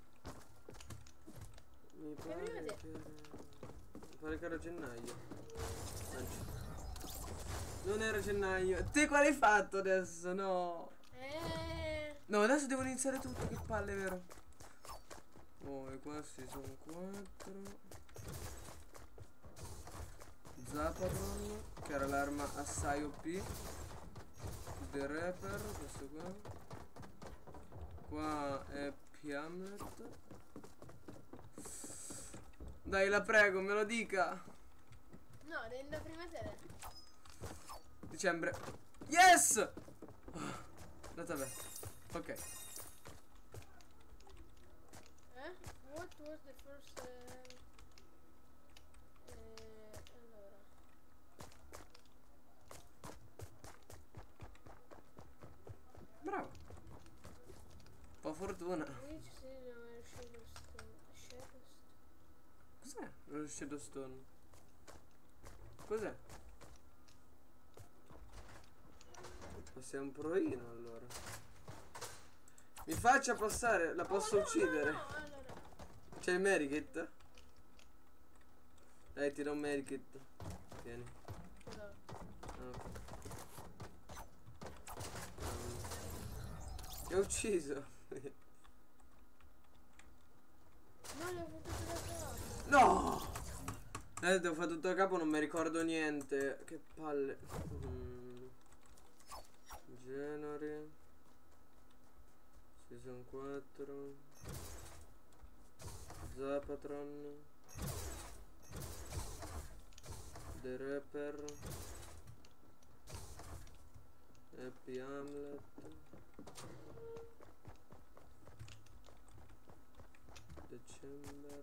Mi prima pare te. che... Mi pare che era gennaio. Anzi. Non era gennaio. Te quale hai fatto adesso? No. Eh. No, adesso devo iniziare tutto, che palle, vero? Poi questi sono quattro. Zapatron, che era l'arma assai O P. The Rapper, questo qua. Qua è Hamlet. Dai, la prego, me lo dica. No, devi andare prima te, dai. Dicembre. Yes! Ah, andata bene. Ok. Eh? What was the first... eh, eh, allora. Bravo. Un po' fortuna. Which season were Shadowstone? Shadowstone? Cos'è? Lo Shadowstone. Cos'è? Passiamo un proino allora. Mi faccia passare, la posso Oh, no, uccidere. No, no, allora. C'è il Medikit? Dai, tira un Medikit. Tieni. No. Ah, ok. Um, ti ho ucciso. No, le ho fottuto da capo. No! Eh, devo fare tutto da capo, non mi ricordo niente. Che palle. Mm. Genere. Season quattro. Zapatron. The Rapper. Happy Hamlet. December.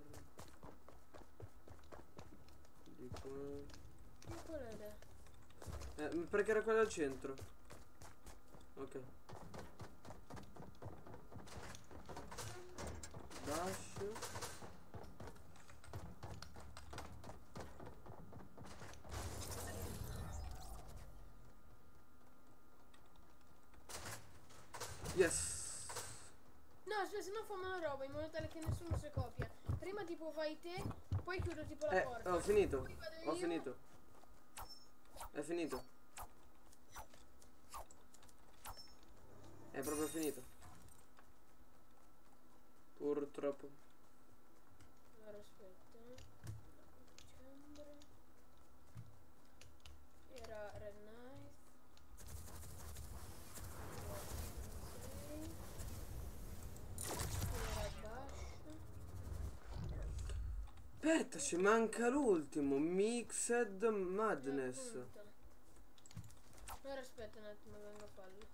Di qua. Che qual è? Eh, perché era quella al centro. Ok. Dash. Yes. No, aspetta, se no fammi una roba in modo tale che nessuno si copia. Prima tipo vai te, poi chiudo tipo la Eh, porta. ho finito. Poi vado Ho io. finito. È finito. È proprio finito. Purtroppo. Allora aspetta. Dicembre. Era Red Knight. Era Dash. Aspetta, ci manca l'ultimo. Mixed Madness. Appunto. Allora aspetta un attimo, vengo a farlo.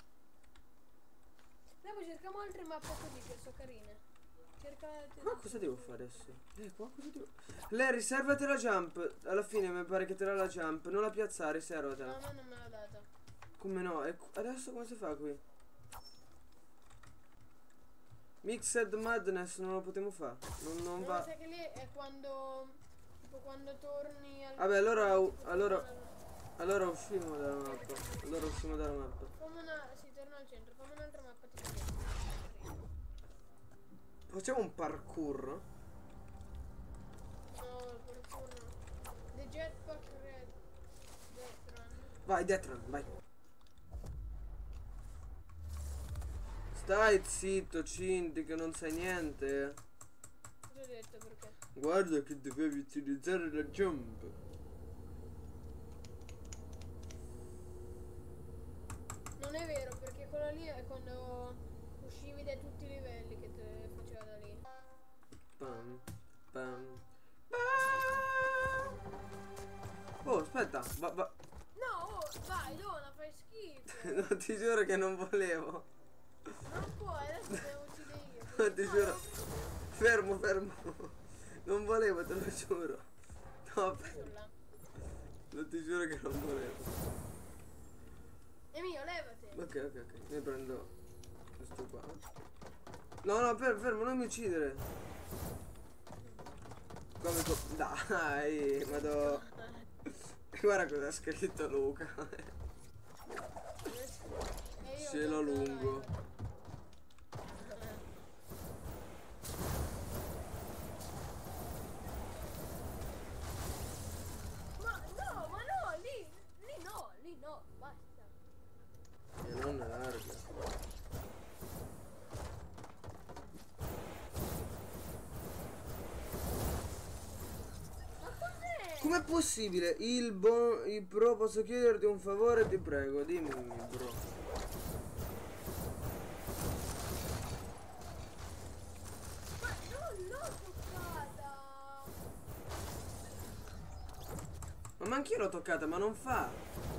Dopo cerchiamo altre mappe così che sono carine. Cerca. Qua cosa devo fare adesso? Eh, qua cosa devo... Lei riservati la jump. Alla fine mi pare che te la la jump. Non la piazzare, No, riservatela. a me non me l'ha data. Come no? E qu- adesso come si fa qui? Mixed Madness non lo potremo fare. Non, non No, va. sai che lì è quando. Tipo quando torni al. Vabbè, allora. Allora. Allora usciamo dalla mappa. Allora usciamo dalla mappa. Fammi una. Si torna al centro, fammi un'altra mappa ti spiego. Facciamo un parkour. No, il parkour no. The Jetpack Red. Death Run. Vai, Detran, vai. Stai zitto, Cinti, che non sai niente. Cosa ho detto perché? Guarda che dovevi utilizzare la jump. Non è vero, perché quella lì è quando uscivi da tutti i livelli che te faceva da lì. Pam, pam, pam. Oh, aspetta, va, va. No, oh, vai, Dona, fai schifo. No, ti giuro che non volevo. Non puoi, adesso devo uccidere io. No, ti No, giuro. no, Fermo, fermo. Non volevo, te lo giuro. No, fermo. sulla. No, ti giuro che non volevo. È mio, levati. Ok, ok, ok. Io prendo questo qua. No, no, fermo, fermo, non mi uccidere. Come co- Dai, madò. Guarda cosa ha scritto Luca. E io Cielo tocco la lungo. live. Ma no, ma no, lì, lì no, lì no, basta. E non larga. Ma cos'è? Com'è possibile? Il bo- il bro, posso chiederti un favore, ti prego, dimmi, bro. Ma non l'ho toccata. Ma anch'io l'ho toccata, ma non fa.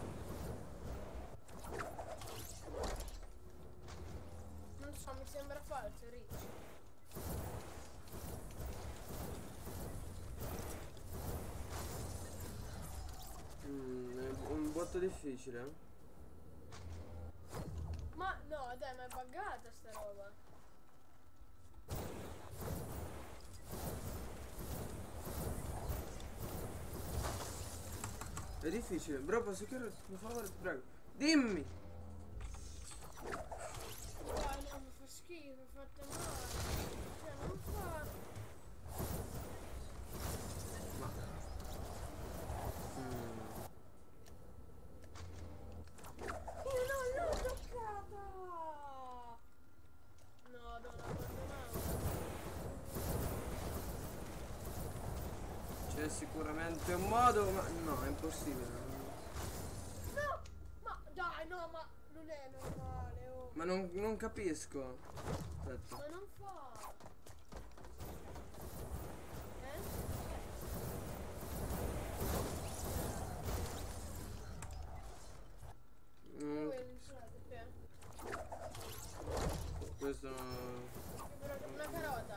Non so, mi sembra falso, Rich. Mm, è un botto difficile. eh. Ma no, dai, ma è buggata sta roba. È difficile, bro, posso chiederti un favore, ti prego. Dimmi. Dai, no, mi fa schifo, mi fatta male. Cioè, non fa. Mm. Io non l'ho toccata. No, non abbandonavo. C'è sicuramente un modo, ma no, è impossibile. No, ma dai, no, ma non è normale, oh. Ma non, non capisco. Aspetta. Ma non fa. Eh? Mm, Dove il cioè, questo no. una carota.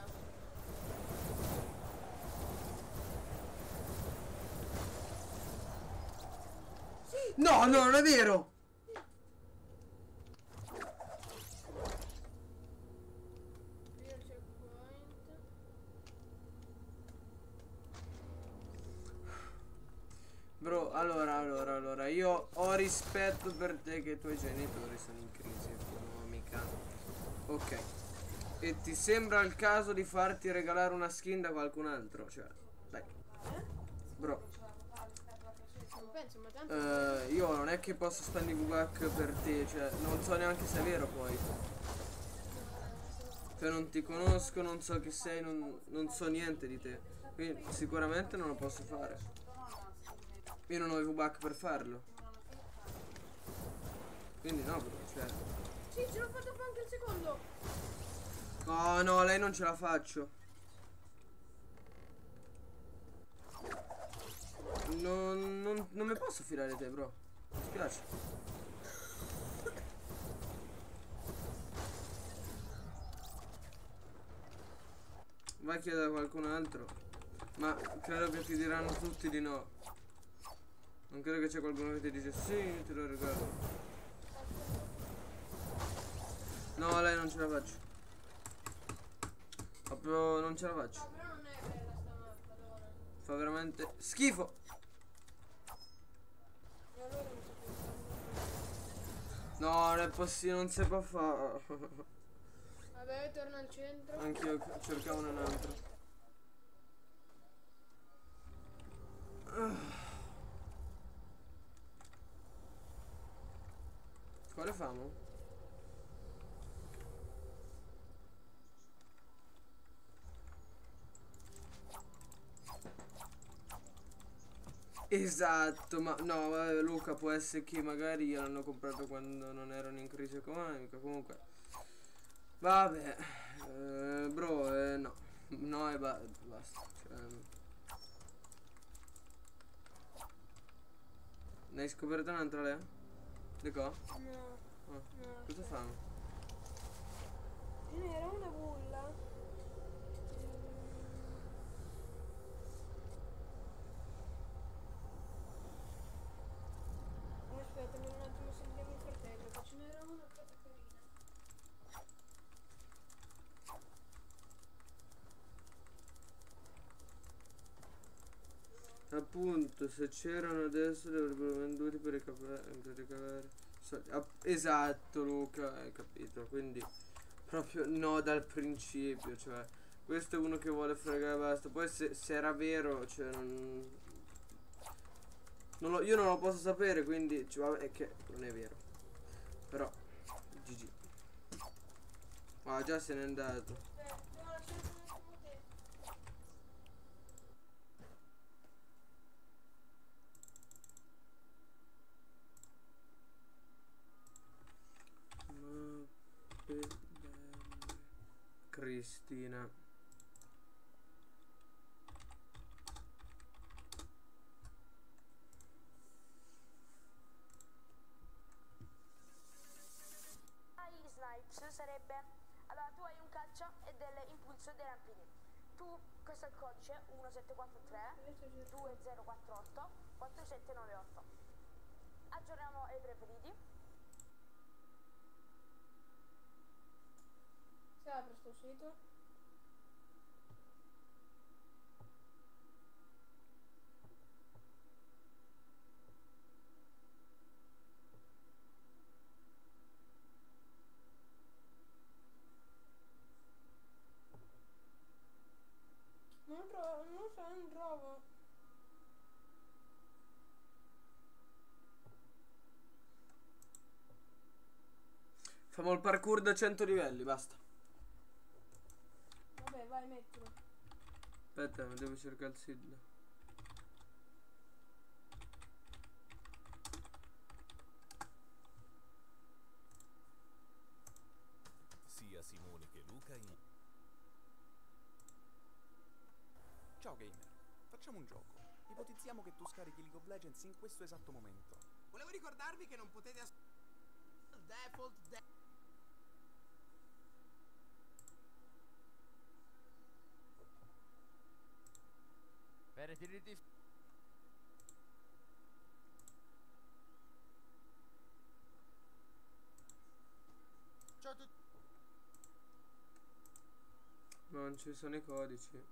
Sì, No, no, non è vero. via il checkpoint. Bro, allora, allora, allora, io ho rispetto per te che i tuoi genitori sono in crisi economica. Ok. E ti sembra il caso di farti regalare una skin da qualcun altro? Cioè, dai. Bro, Non penso, ma tanto. eh, io non è che posso spendere i V-Bucks per te, cioè, non so neanche se è vero poi. Cioè, non ti conosco, non so chi sei, non, non so niente di te. Quindi sicuramente non lo posso fare. Io non ho i V-Bucks per farlo. Quindi no, bro, cioè. Sì, ce l'ho fatto anche il secondo. No, no, lei non ce la faccio. Non, non, non mi posso filare te, bro. Mi spiace. Vai a chiedere a qualcun altro. Ma credo che ti diranno tutti di no. Non credo che c'è qualcuno che ti dice sì, te lo regalo. No, lei non ce la faccio. Proprio non ce la No, faccio. però non è bella sta mappa, Dona. Fa veramente schifo. E allora non si può fare. No, non è possibile, non si può fare. Vabbè, torna al centro. Anch'io cercavo un altro. Quale famo? Esatto, ma no, vabbè, Luca, può essere che magari gliel'hanno comprato quando non erano in crisi economica. Comunque, vabbè, eh, bro, eh, no, no e ba- basta. Cioè, ne hai scoperto un'altra lei? Di qua? No, Ah, no. cosa aspetta. fanno? Ce n'era una bulla. Eh, Aspetta, per un attimo sentiamo il fratello, che ce n'era una proprio carina. Appunto, se c'erano adesso li avrebbero venduti per ricavare, per ricavare soldi. App- esatto, Luca, hai capito. Quindi proprio no dal principio, cioè questo è uno che vuole fregare e basta. Poi se, se era vero, cioè non, non lo- io non lo posso sapere, quindi cioè, vabbè, è che non è vero. Però G G. Ah, già se n'è andato. Aspetta, devo lasciare un attimo te. Mappe belle. Cristina. Hai snipes sarebbe, allora tu hai un caccia e dell'impulso e dei rampini. Tu, questo è il codice uno sette quattro tre due zero quattro otto quattro sette nove otto. Aggiorniamo i preferiti. Si apre sto sito. Non trovo, non so, non trovo. Famo il parkour da cento livelli, basta. Vabbè, vai, mettilo. Aspetta, devo cercare il seed. Sia Simone che Luca in... Ciao gamer, facciamo un gioco. Ipotizziamo che tu scarichi League of Legends in questo esatto momento. Volevo ricordarvi che non potete as- default de- Bene, tirati. Ciao a tutti. Non ci sono i codici.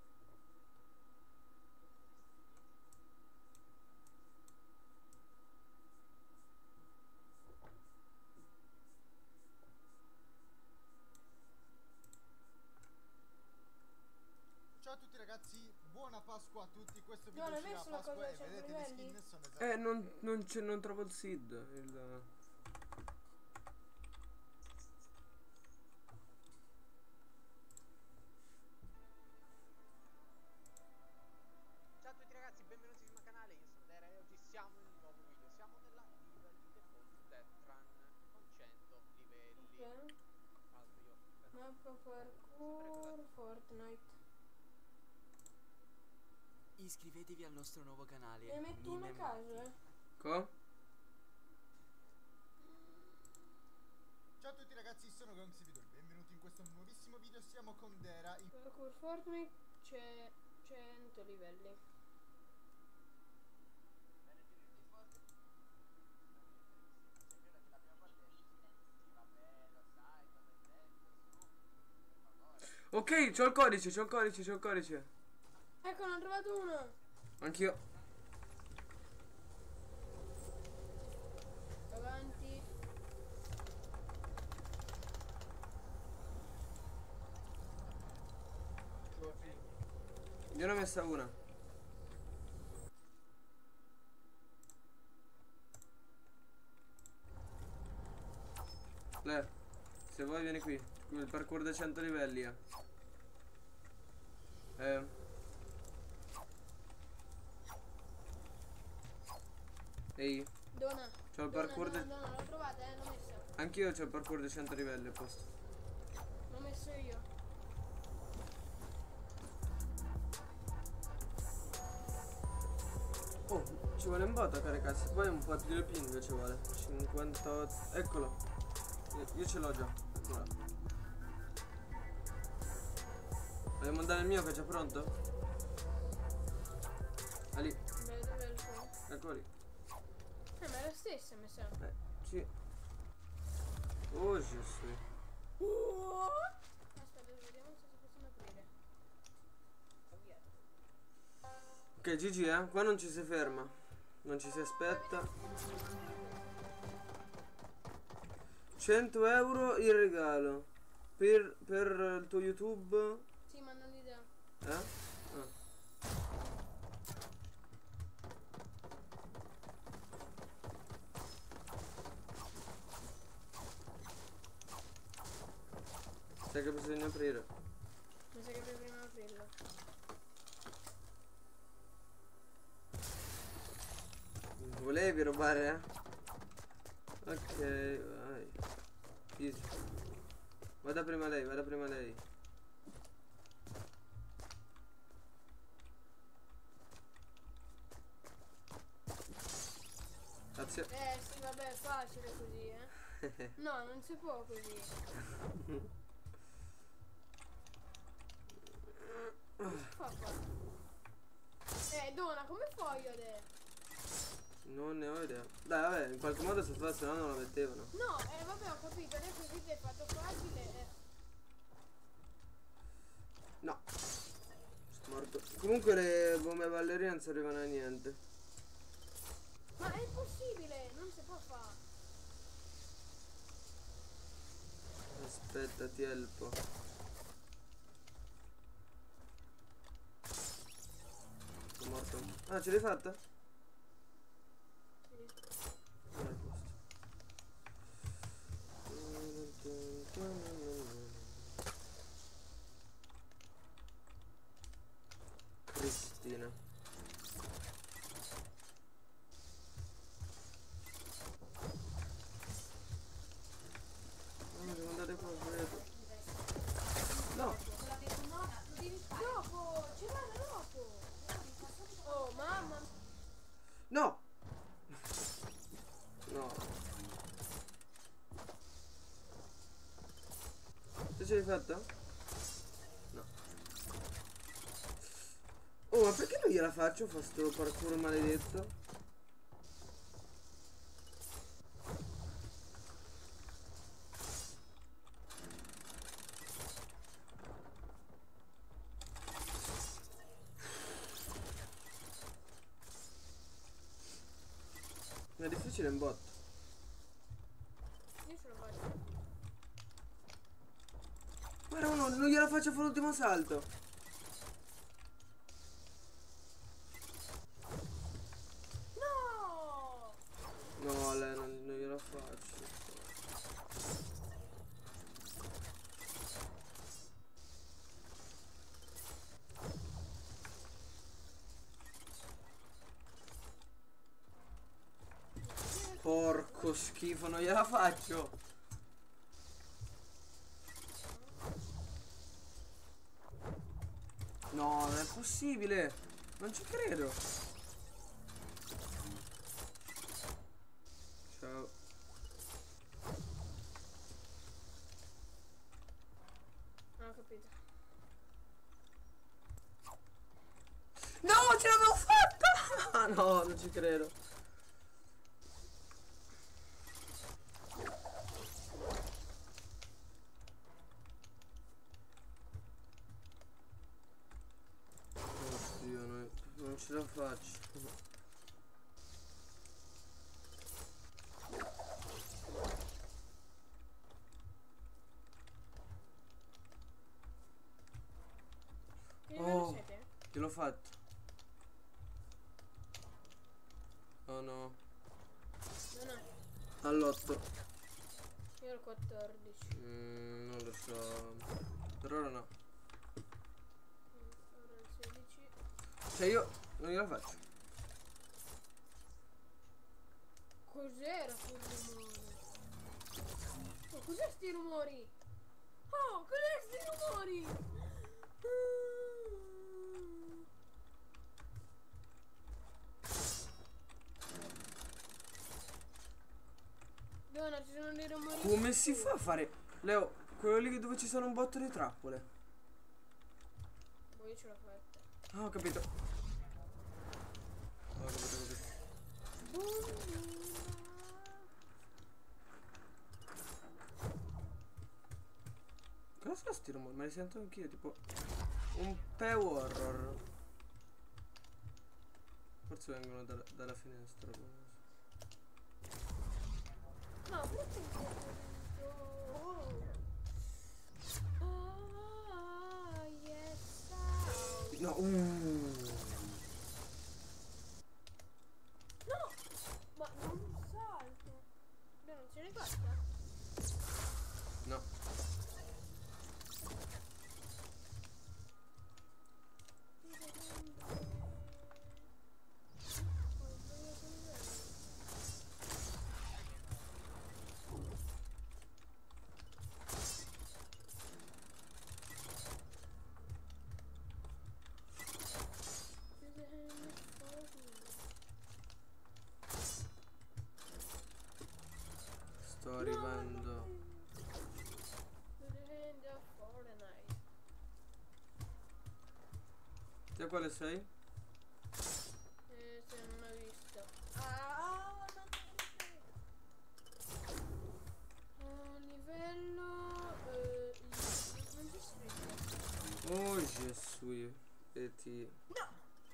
Ciao a tutti ragazzi, buona Pasqua a tutti. Questo video Non hai uscirà a messo la Pasqua cosa e da cento vedete le livelli? skin sono esatte. Eh, non, non, c'è- non trovo il seed. Il... Ciao a tutti ragazzi, benvenuti sul mio canale, io sono Dera e oggi siamo in un nuovo video. Siamo nella liga di Default Death Run con cento livelli. Ok. Altro io per Mappa parkour Fortnite. Iscrivetevi al nostro nuovo canale. Ne metto una a Mime caso, eh. Co? Ciao a tutti ragazzi, sono Gonx e vi do il benvenuti in questo nuovissimo video. Siamo con Dera in... Parkour Fortnite c'è cento livelli. Ok, c'ho il codice, c'ho il codice, c'ho il codice. Ecco, ne ho trovato uno. Anch'io. Avanti. Io ne ho messa una. Le, se vuoi vieni qui. Il parkour da cento livelli, eh. Eh. Ehi, Dona. c'ho il Dona, parkour dona, da... dona, l'ho trovata, eh, l'ho messa. Anch'io c'ho il parkour da cento livelli a posto. L'ho messo io. Oh, ci vuole un botto a caricarsi. Poi un po' di ping ci vuole. cinquantotto. Eccolo. Io, io ce l'ho già. Eccola. Vogliamo mandare il mio che è già pronto? Ah lì. Beh, dov'è il tuo? Eccolo lì. Eh, ma è la stessa, mi sa. Eh, sì. Oh Gesù. Aspetta, vediamo se si possono aprire. Ok, G G, eh. Qua non ci si ferma. Non ci si aspetta. cento euro il regalo. Per, per il tuo YouTube. Sì, ma non l'idea. Eh? Ah. Sai che bisogna aprire? Mi sa che per prima aprirlo. Volevi rubare, eh? Ok, vai. Easy. Vada prima lei, vada prima lei. Grazie. Eh sì, vabbè, è facile così, eh. No, non si può così. Come si fa qua? Eh, Dona, come fai io adesso? Non ne ho idea. Dai, vabbè, in qualche modo si fa, se no non lo mettevano. No, eh, vabbè, ho capito, adesso qui ti hai fatto facile. Eh. No. Sto morto. Comunque le bombe ballerine non servivano a niente. Ma è impossibile, non si può fare. Aspetta, ti helpo. Sono morto. Ah, ce l'hai fatta? Sì. Non è posto. Cristina. No, devo andare qua, vedo. No. Dopo, ce l'hanno dopo. Oh, mamma. No. No. Tu ce l'hai fatta? No. Oh, ma perché non gliela faccio fa sto parkour maledetto? È difficile un botto. Io ce lo faccio. Guarda uno, non gliela faccio fare l'ultimo salto. No! No, lei non, non gliela faccio. Porco schifo, non gliela faccio. No, non è possibile. Non ci credo. Ciao. Non ho capito. No, ce l'avevo fatta! No, non ci credo. ce la faccio. Che livello Oh, siete? ce l'ho fatto. Oh no. No, no, All'otto. io ho il quattordici. Mm, non lo so. Per ora no. Mm, ora il sedici. Cioè io non gliela faccio. Cos'era quel rumore? Oh, cos'è sti rumori? Oh, cos'è sti rumori? Donna, ci sono dei rumori. Come si fa a fare? Leo, quello lì dove ci sono un botto di trappole. Boh, io ce l'ho fatta. Ah, ho capito. Ho capito, ho capito. Cosa sono sti rumori? Me li sento anch'io, tipo un pe horror. Forse vengono da- dalla finestra. non lo so. No, perché ah, yes. No, uh. No! Ma non salto. No, non ce l'hai fatta? No. Sto arrivando. Te quale sei? Eh, se non l'ho visto. Ah, non ho livello. Eh, non c'è scritto. Oh Gesù. E ti. No!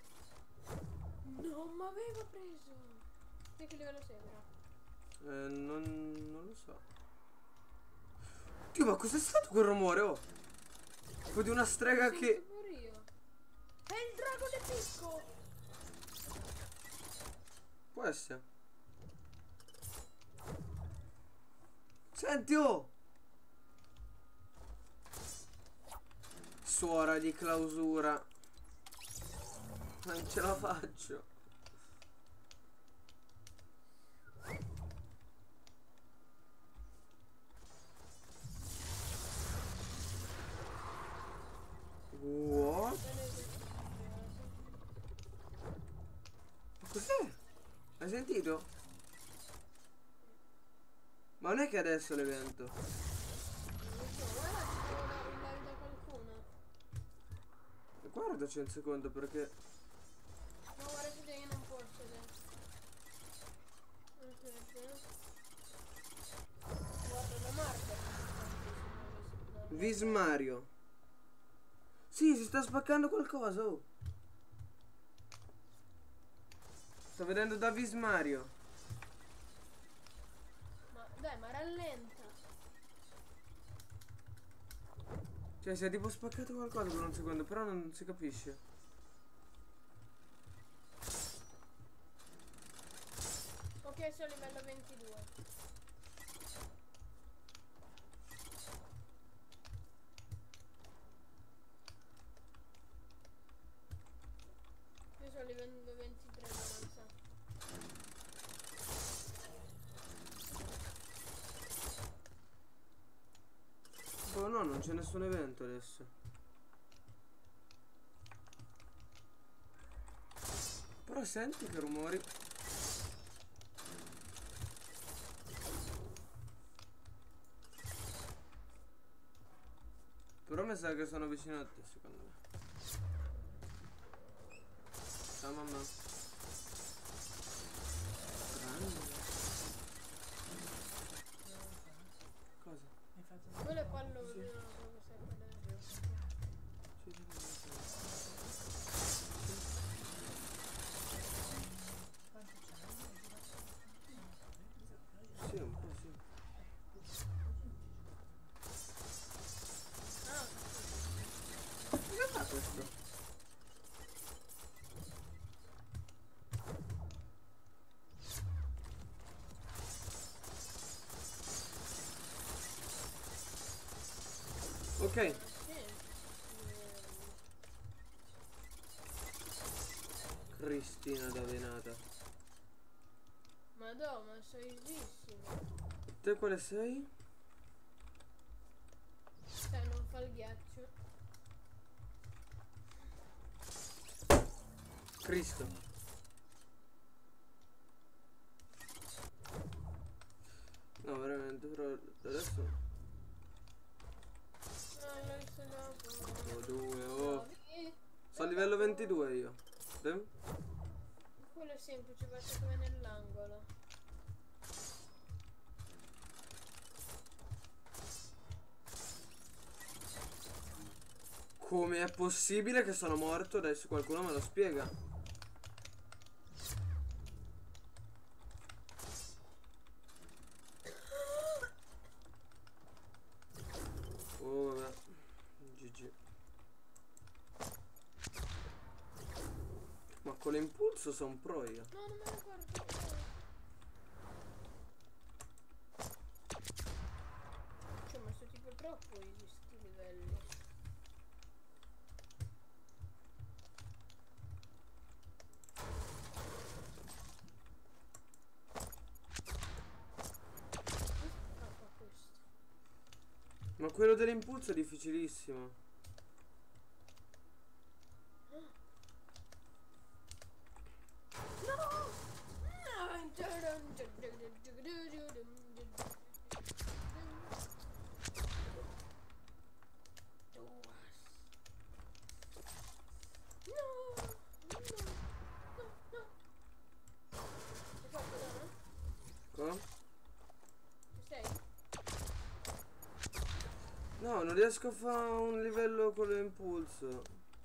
Non m'aveva preso. Te che livello sei però? Eh, non, non lo so. Dio, ma cos'è stato quel rumore? Oh! Tipo di una strega Sì, che. pure io. È il drago del picco! Può essere. Senti, oh! Suora di clausura. Non ce la faccio. What? Ma cos'è? Hai sentito? Ma non è che adesso è l'evento. Non so, guarda, ci devo dare un live da qualcuno. Guardaci un secondo perché. Ma guarda che io non posso adesso. Guarda la marca. Vismario. Sì, si sta spaccando qualcosa, oh. Sto vedendo da Vismario. Ma dai, ma rallenta. Cioè, si è tipo spaccato qualcosa per un secondo, però non si capisce. Ok, sono a livello ventidue. Io sono a livello ventitré, non so. Oh no, non c'è nessun evento adesso. Però senti che rumori. Però mi sa che sono vicino a te, secondo me. Ciao mamma. Grande. Cosa? Quello è quello che proprio serve. Sì, sì, sì, sì. questo. Ok. Cristina da Venata. Madonna, ma sei easissimo. Te quale sei? Cioè, non fa il ghiaccio. Cristo. No, veramente, però adesso... Oh, due, oh. Sono a livello ventidue io. Sì? Quello è semplice, basta che vai nell'angolo. Come è possibile che sono morto? Adesso qualcuno me lo spiega. Oh vabbè. G G. Ma con l'impulso sono pro io. No, non me lo guardo. Cioè, ma sto tipo troppo easy sti livelli. Ah, fa questo. Ma quello dell'impulso è difficilissimo. No, non riesco a fare un livello con l'impulso.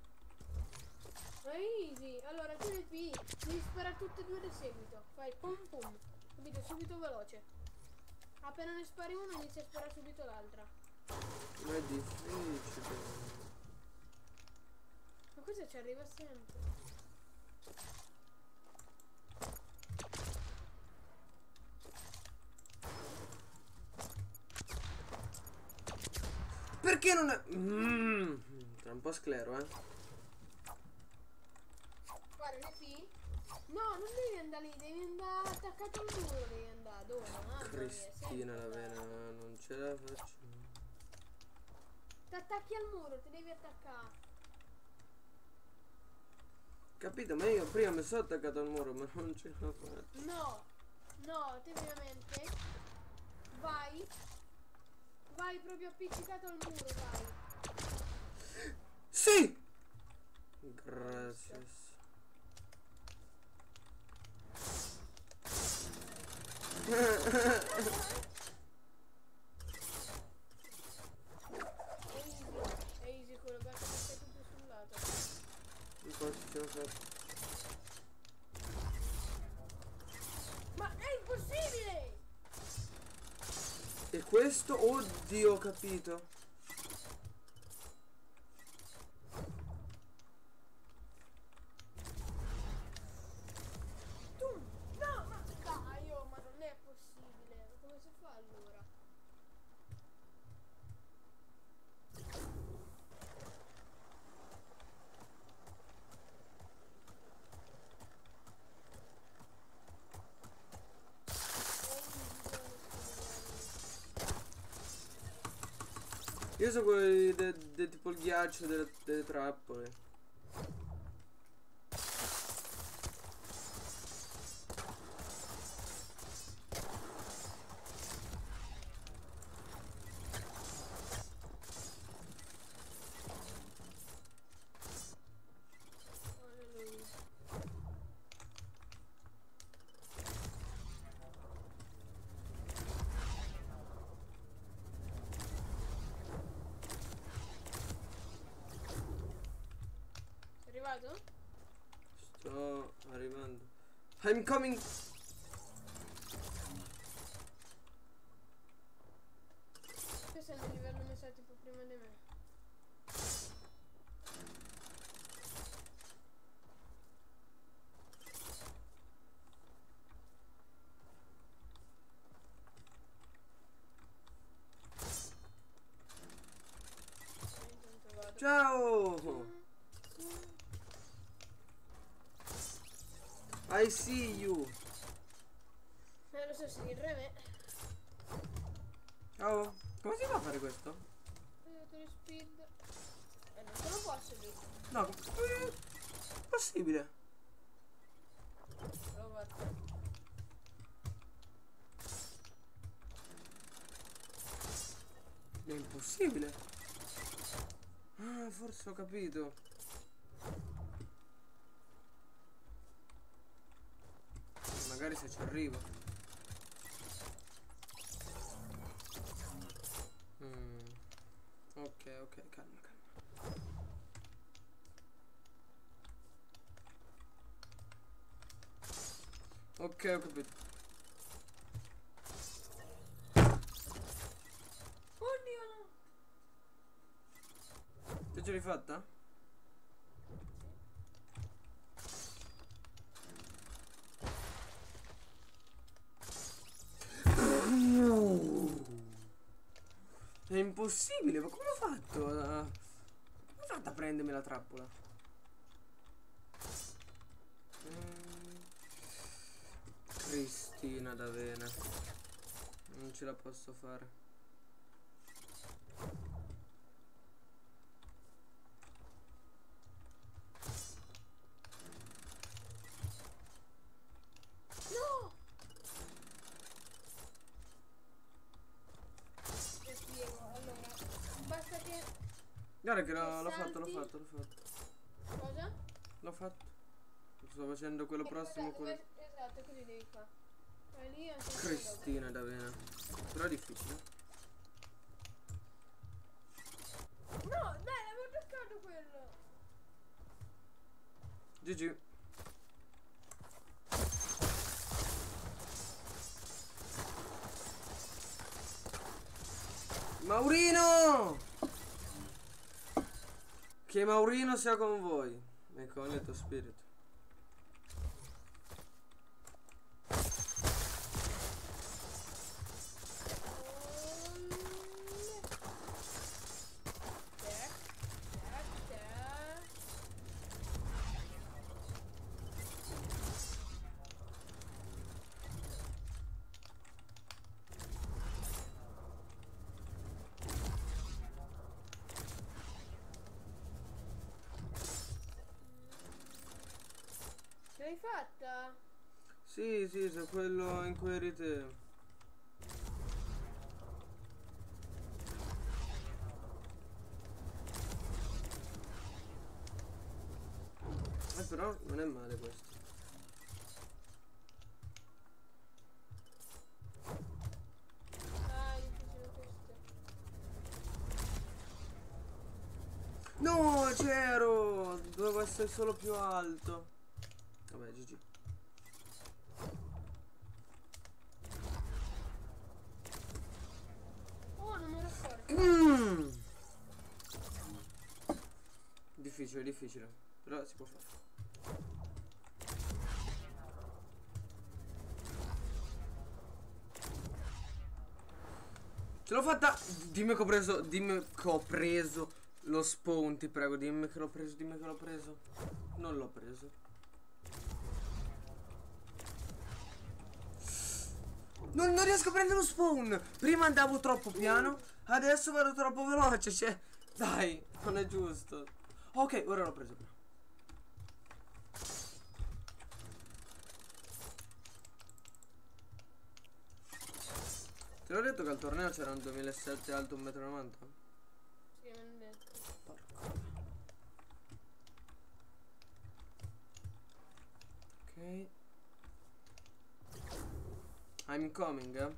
Ma easy. Allora tu le P devi sparare tutte e due di seguito. Fai pum pum. Capito? Subito veloce. Appena ne spari uno inizia a sparare subito l'altra. Ma è difficile. Ma questo ci arriva sempre. Perché non è... Mmm. Tra un po' sclero, eh. Guarda, le P. No, non devi andare lì, devi andare attaccato al muro, devi andare. Dove? Mamma mia, Cristina la sempre. vena, non ce la faccio. Ti attacchi al muro, ti devi attaccare. Capito, ma io prima mi sono attaccato al muro, ma non ce la faccio. No, no, te veramente vai, vai proprio appiccicato al muro, vai. Sì! Grazie. Easy, è easy quello, basta che stai tutto sul lato. Infatti ce l'ho fatto. Ma è impossibile! E questo? Oddio, ho capito. Tu, no, ma dai, oh, ma non è possibile. Come si fa allora? Io so quelli del de, tipo il ghiaccio delle, delle trappole. Arrivato? Sto arrivando. I'm coming. Questo è il livello mi sa tipo prima di me. vado. Ciao! I see you! Eh, lo so seguire me. Ciao! Come si fa a fare questo? Aiuto speed. Eh, non te lo posso dire. No, come è possibile? L'ho fatto. È impossibile. Ah, forse ho capito. Magari se ci arrivo. Mm. Ok, ok, calma, calma. Ok, ho capito. Oddio no. Te ce l'hai fatta? È impossibile, ma come ho fatto? a- Come ho fatto a prendermi la trappola? Mm. Cristina d'Avena. Non ce la posso fare. No! Ti spiego, allora, basta che... Guarda che l'ho l'ho Che fatto, l'ho salti. fatto, l'ho fatto. Cosa? L'ho fatto. Sto facendo quello Eh, prossimo, esatto, quello... que- esatto, così devi fare. Vai lì anche Cristina d'Avena. Però è difficile. No, dai, avevo toccato quello. G G. Maurino! Che Maurino sia con voi e con il tuo spirito. Ce l'hai fatta? Sì, sì, se quello in cui eri te. Eh, però non è male questo. Ah, è difficile questo. No, c'ero! Dovevo essere solo più alto. Vabbè, G G. Oh, non mi ero accorto. Mm. Difficile, difficile. Però si può fare. Ce l'ho fatta! Dimmi che ho preso. Dimmi che ho preso lo spawn, ti prego. Dimmi che l'ho preso, dimmi che l'ho preso. Non l'ho preso. Non, non riesco a prendere lo spawn. Prima andavo troppo piano. Adesso vado troppo veloce. Cioè, dai, non è giusto. Ok, ora l'ho preso però. Te l'ho detto che al torneo c'era un duemilasette alto un metro e novanta? Sì, me l'hanno detto. Porco. Ok. I'm coming, eh.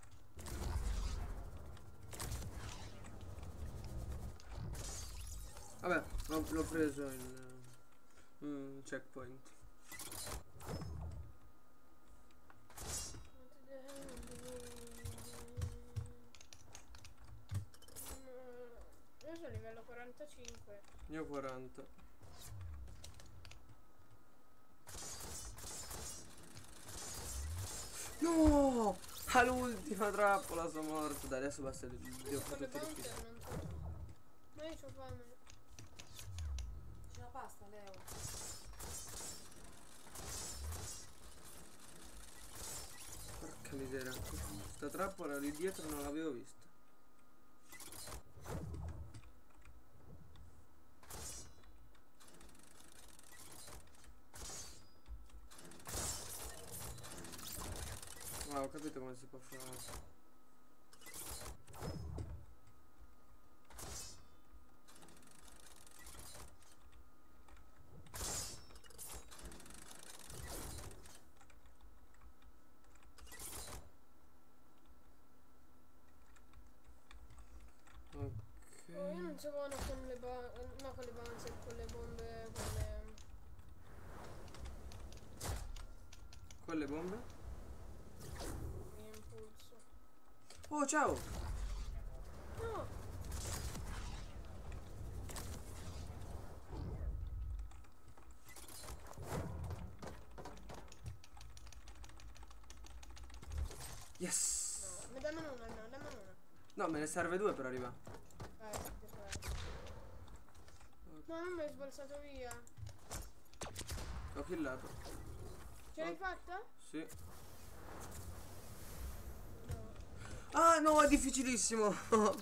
Vabbè, l'ho l'ho preso in uh, checkpoint. Io sono a livello quarantacinque. Io quaranta. No! All'ultima trappola sono morto. Dai, adesso basta. Devo Con fare le tutti bouncer difficili. non so. Ma io c'ho fame. C'è la pasta, Leo. Porca miseria. Sta trappola lì dietro non l'avevo vista. Ah, ho capito come si può fare. Oh, io non so buono con le ba... no, con le bouncer, con le bombe, con le... Con le bombe? impulso. Oh, ciao! No! Yes! No, dammene una, no, dammene una. No, me ne serve due per arrivare. Vai, che fai? No, non mi hai sbalzato via. Ho killato. Ce l'hai fatta? Sì. No. Ah, no, è difficilissimo.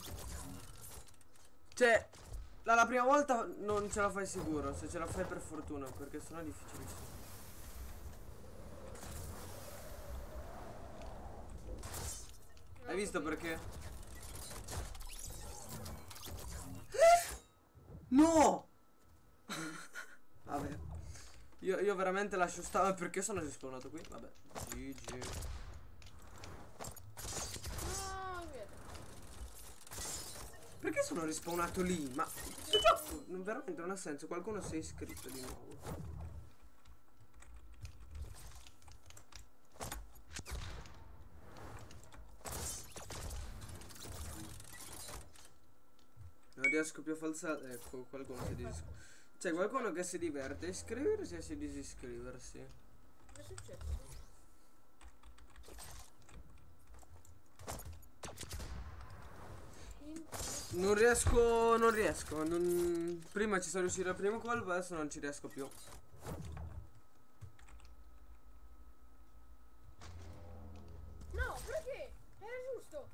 Cioè, la, la prima volta non ce la fai sicuro. Se ce la fai per fortuna, perché sennò è difficilissimo. Hai visto perché? No! Vabbè. Io, io veramente lascio stare. Perché sono rispawnato qui? Vabbè. G G. No, via. Perché sono rispawnato lì? Ma questo gioco non- veramente non ha senso. Qualcuno si è iscritto di nuovo. Non riesco più a falsare. Ecco, qualcuno si dis... C'è qualcuno che si diverte a iscriversi e si disiscriversi. Cosa è successo? Non riesco, non riesco. Non... Prima ci sono riuscito al primo colpo, adesso non ci riesco più. No, perché? Era giusto.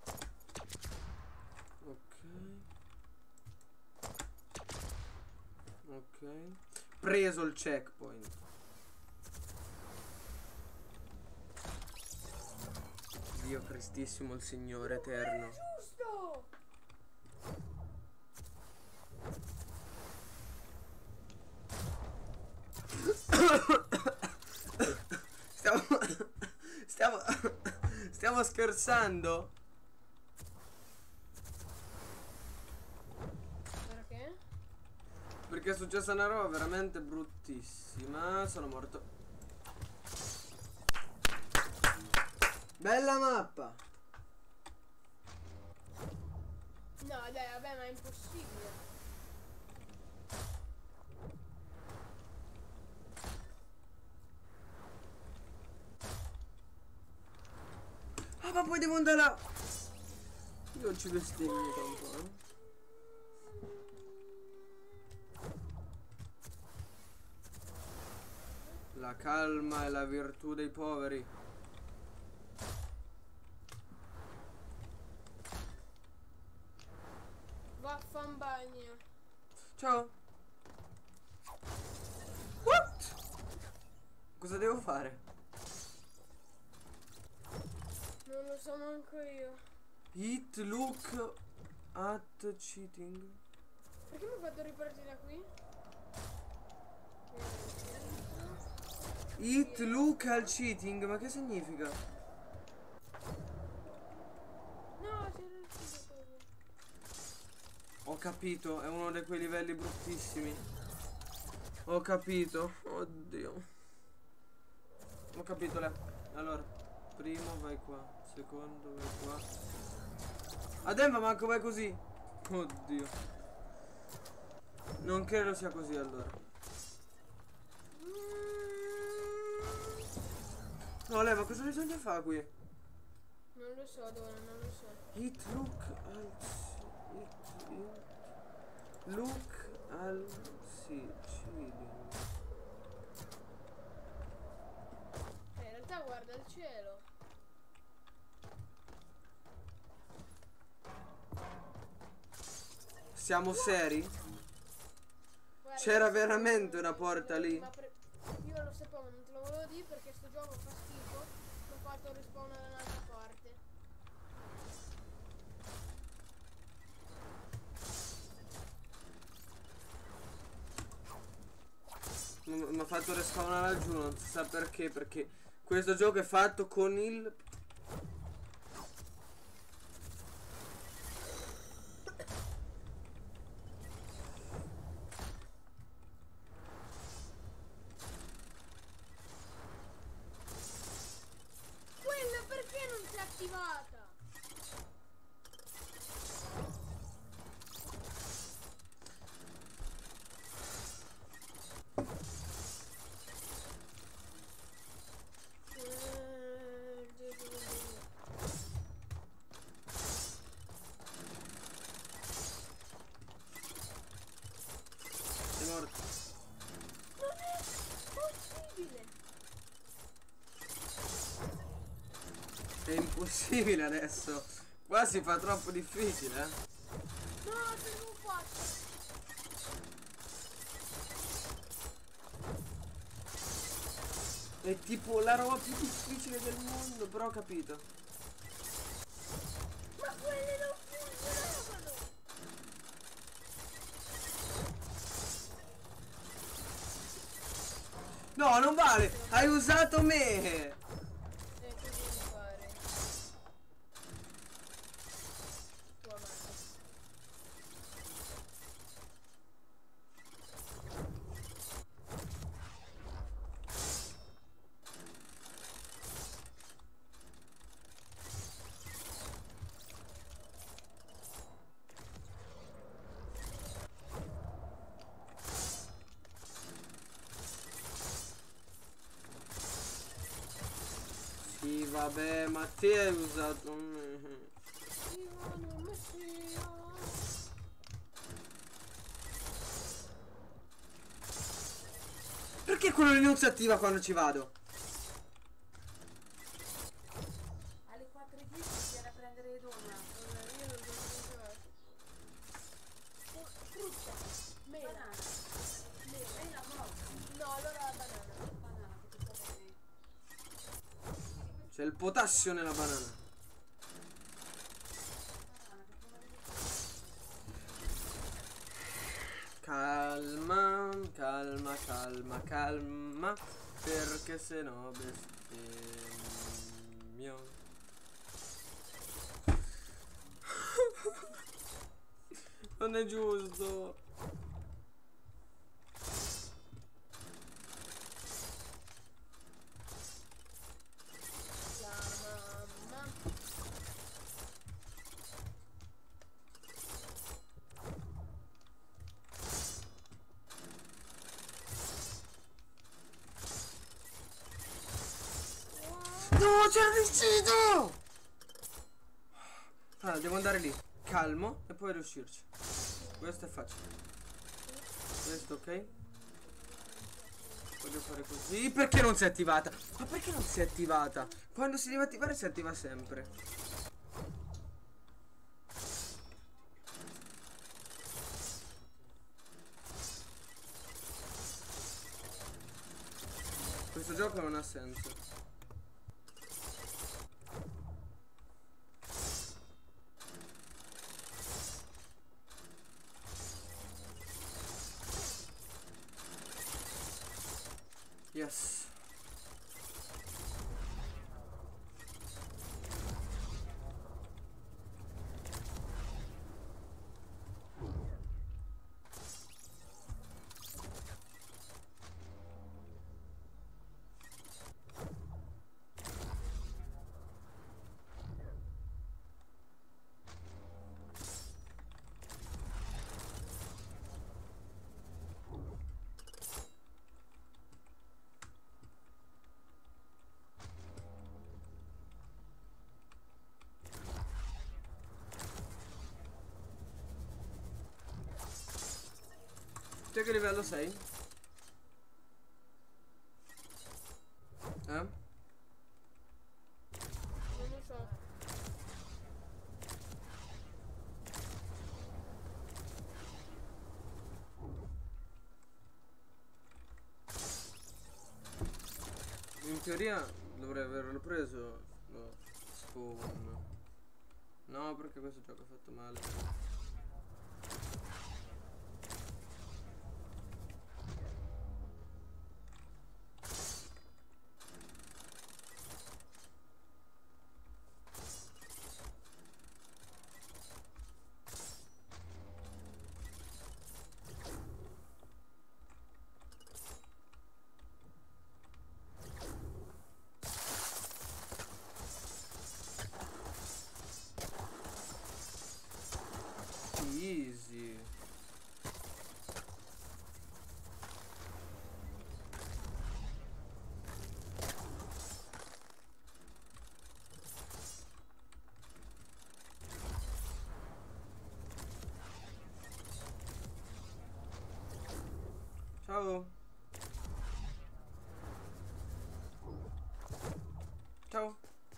Ok. Ok. Preso il checkpoint. Dio Cristissimo, il Signore eterno. Giusto. Stiamo Stiamo Stiamo scherzando? Perché? Perché è successa una roba veramente bruttissima. Sono morto. Bella mappa. No, dai, vabbè, ma è impossibile. Ah, ma poi devo andare là. Io ci bestemmio tra un po', eh. La calma è la virtù dei poveri. Vaffanbagno. Ciao. What? Cosa devo fare? Non lo so manco io. Hit look at cheating. Perché mi ha fatto ripartire da qui? Hit look al cheating, ma che significa? No, c'era il figlio quello. Ho capito, è uno di quei livelli bruttissimi. Ho capito. Oddio. Ho capito, le. Allora, primo vai qua. Secondo vai qua. Ademma manco vai così. Oddio. Non credo sia così allora. No, Leva, cosa bisogna fare qui? Non lo so dove, non lo so. Hit look al hit, hit look al Sì, sì. Eh, in realtà guarda il cielo. Siamo seri? Guarda, C'era io veramente sapevo- una porta lì? ma pre- io lo sapevo, ma non te lo volevo dire perché sto gioco fa schifo. Mi ha fatto respawn da un'altra parte. Mi ha fatto respawnare laggiù, non si sa perché, perché questo gioco è fatto con il... Quella perché non si è attivata? È morto. Non è possibile! È impossibile adesso. Qua si fa troppo difficile, eh. No, ce l'ho fatta! È tipo la roba più difficile del mondo, però ho capito. Ma quelle non funzionavano! No, non vale! Hai usato me! Eh, cosa devi fare? Tua madre. Sì, vabbè, ma te hai usato me. Ivano Messia! Perché quello lì non si attiva quando ci vado? Alle quattro e dieci viene a prendere le donne. Allora, io non devo giocare. Frutta! Mela! Banana. Mela! Mela no. No, allora banana. Banana, che cosa fai? C'è il potassio nella banana. Banana, che come devi Calma, calma, calma, calma. Perché se no bestemmio. Non è giusto. La mamma. No, c'era riuscito! Allora, devo andare lì, calmo, e poi riuscirci. Questo è facile. Questo ok? Voglio fare così. Perché non si è attivata? Ma perché non si è attivata? Quando si deve attivare si attiva sempre. Questo gioco non ha senso. Yes. Te che livello sei? Eh? Non lo so. In teoria dovrei averlo preso. No, spawn. No, perché questo gioco è fatto male. Easy. Ciao. Ciao.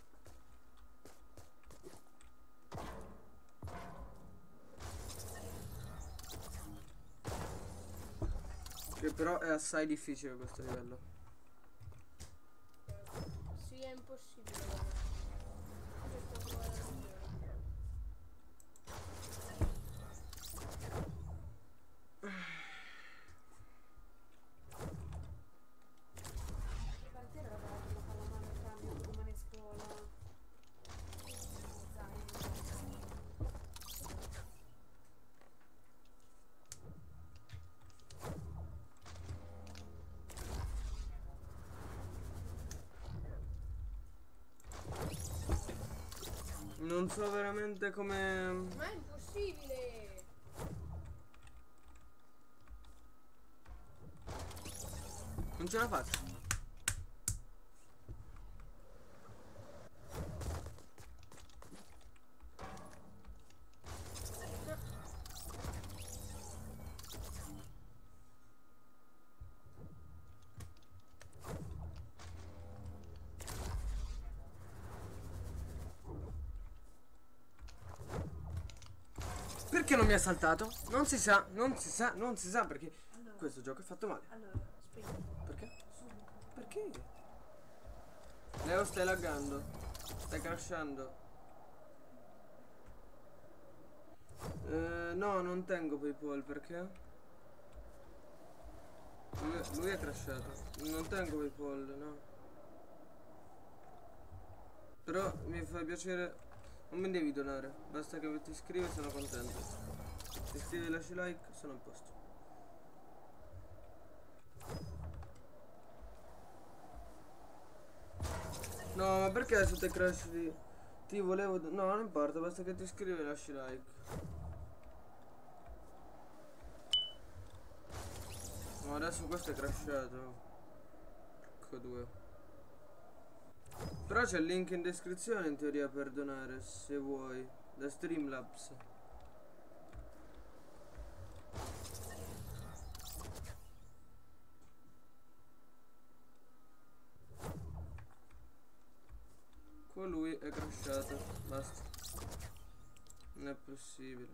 Che però è assai difficile questo livello. Sì, è impossibile. Guarda. Io sto provando a vedere. Partire era dato la pallamano a cambio domani a scuola. Non so veramente come... Ma è impossibile! Non ce la faccio. Perché non mi ha saltato? Non si sa, non si sa, non si sa perché Allora, questo gioco è fatto male. allora, aspetta. Perché? Subito. Perché? Leo, stai laggando. Stai crashando. Eh, no, non tengo PayPal perché? Lui, lui è crashato. Non tengo PayPal, no. Però mi fa piacere. Non mi devi donare. Basta che ti iscrivi e sono contento. Ti iscrivi e lasci like, sono a posto. No, ma perché adesso te crash di... Ti volevo... No, non importa, basta che ti iscrivi e lasci like. No, adesso questo è crashato. Porco due. Però c'è il link in descrizione in teoria per donare, se vuoi. Da Streamlabs. Qua lui è crashato. Basta. Non è possibile.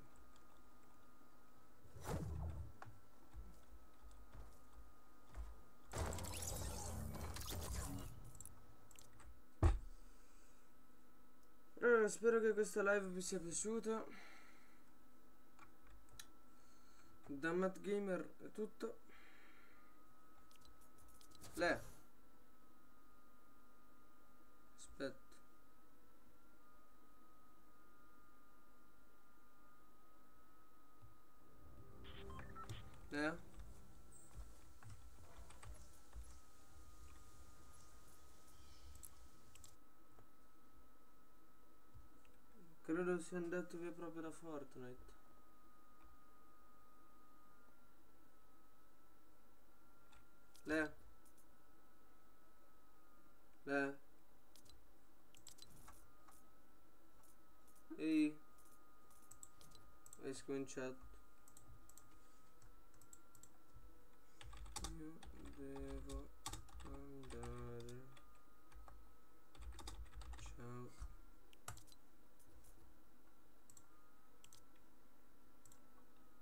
Allora, spero che questa live vi sia piaciuta. Da Matt Gamer è tutto. Lea. Aspetta. Lea. Credo sia andato via proprio da Fortnite. Lea. Lea. Ehi. Esco in chat. devo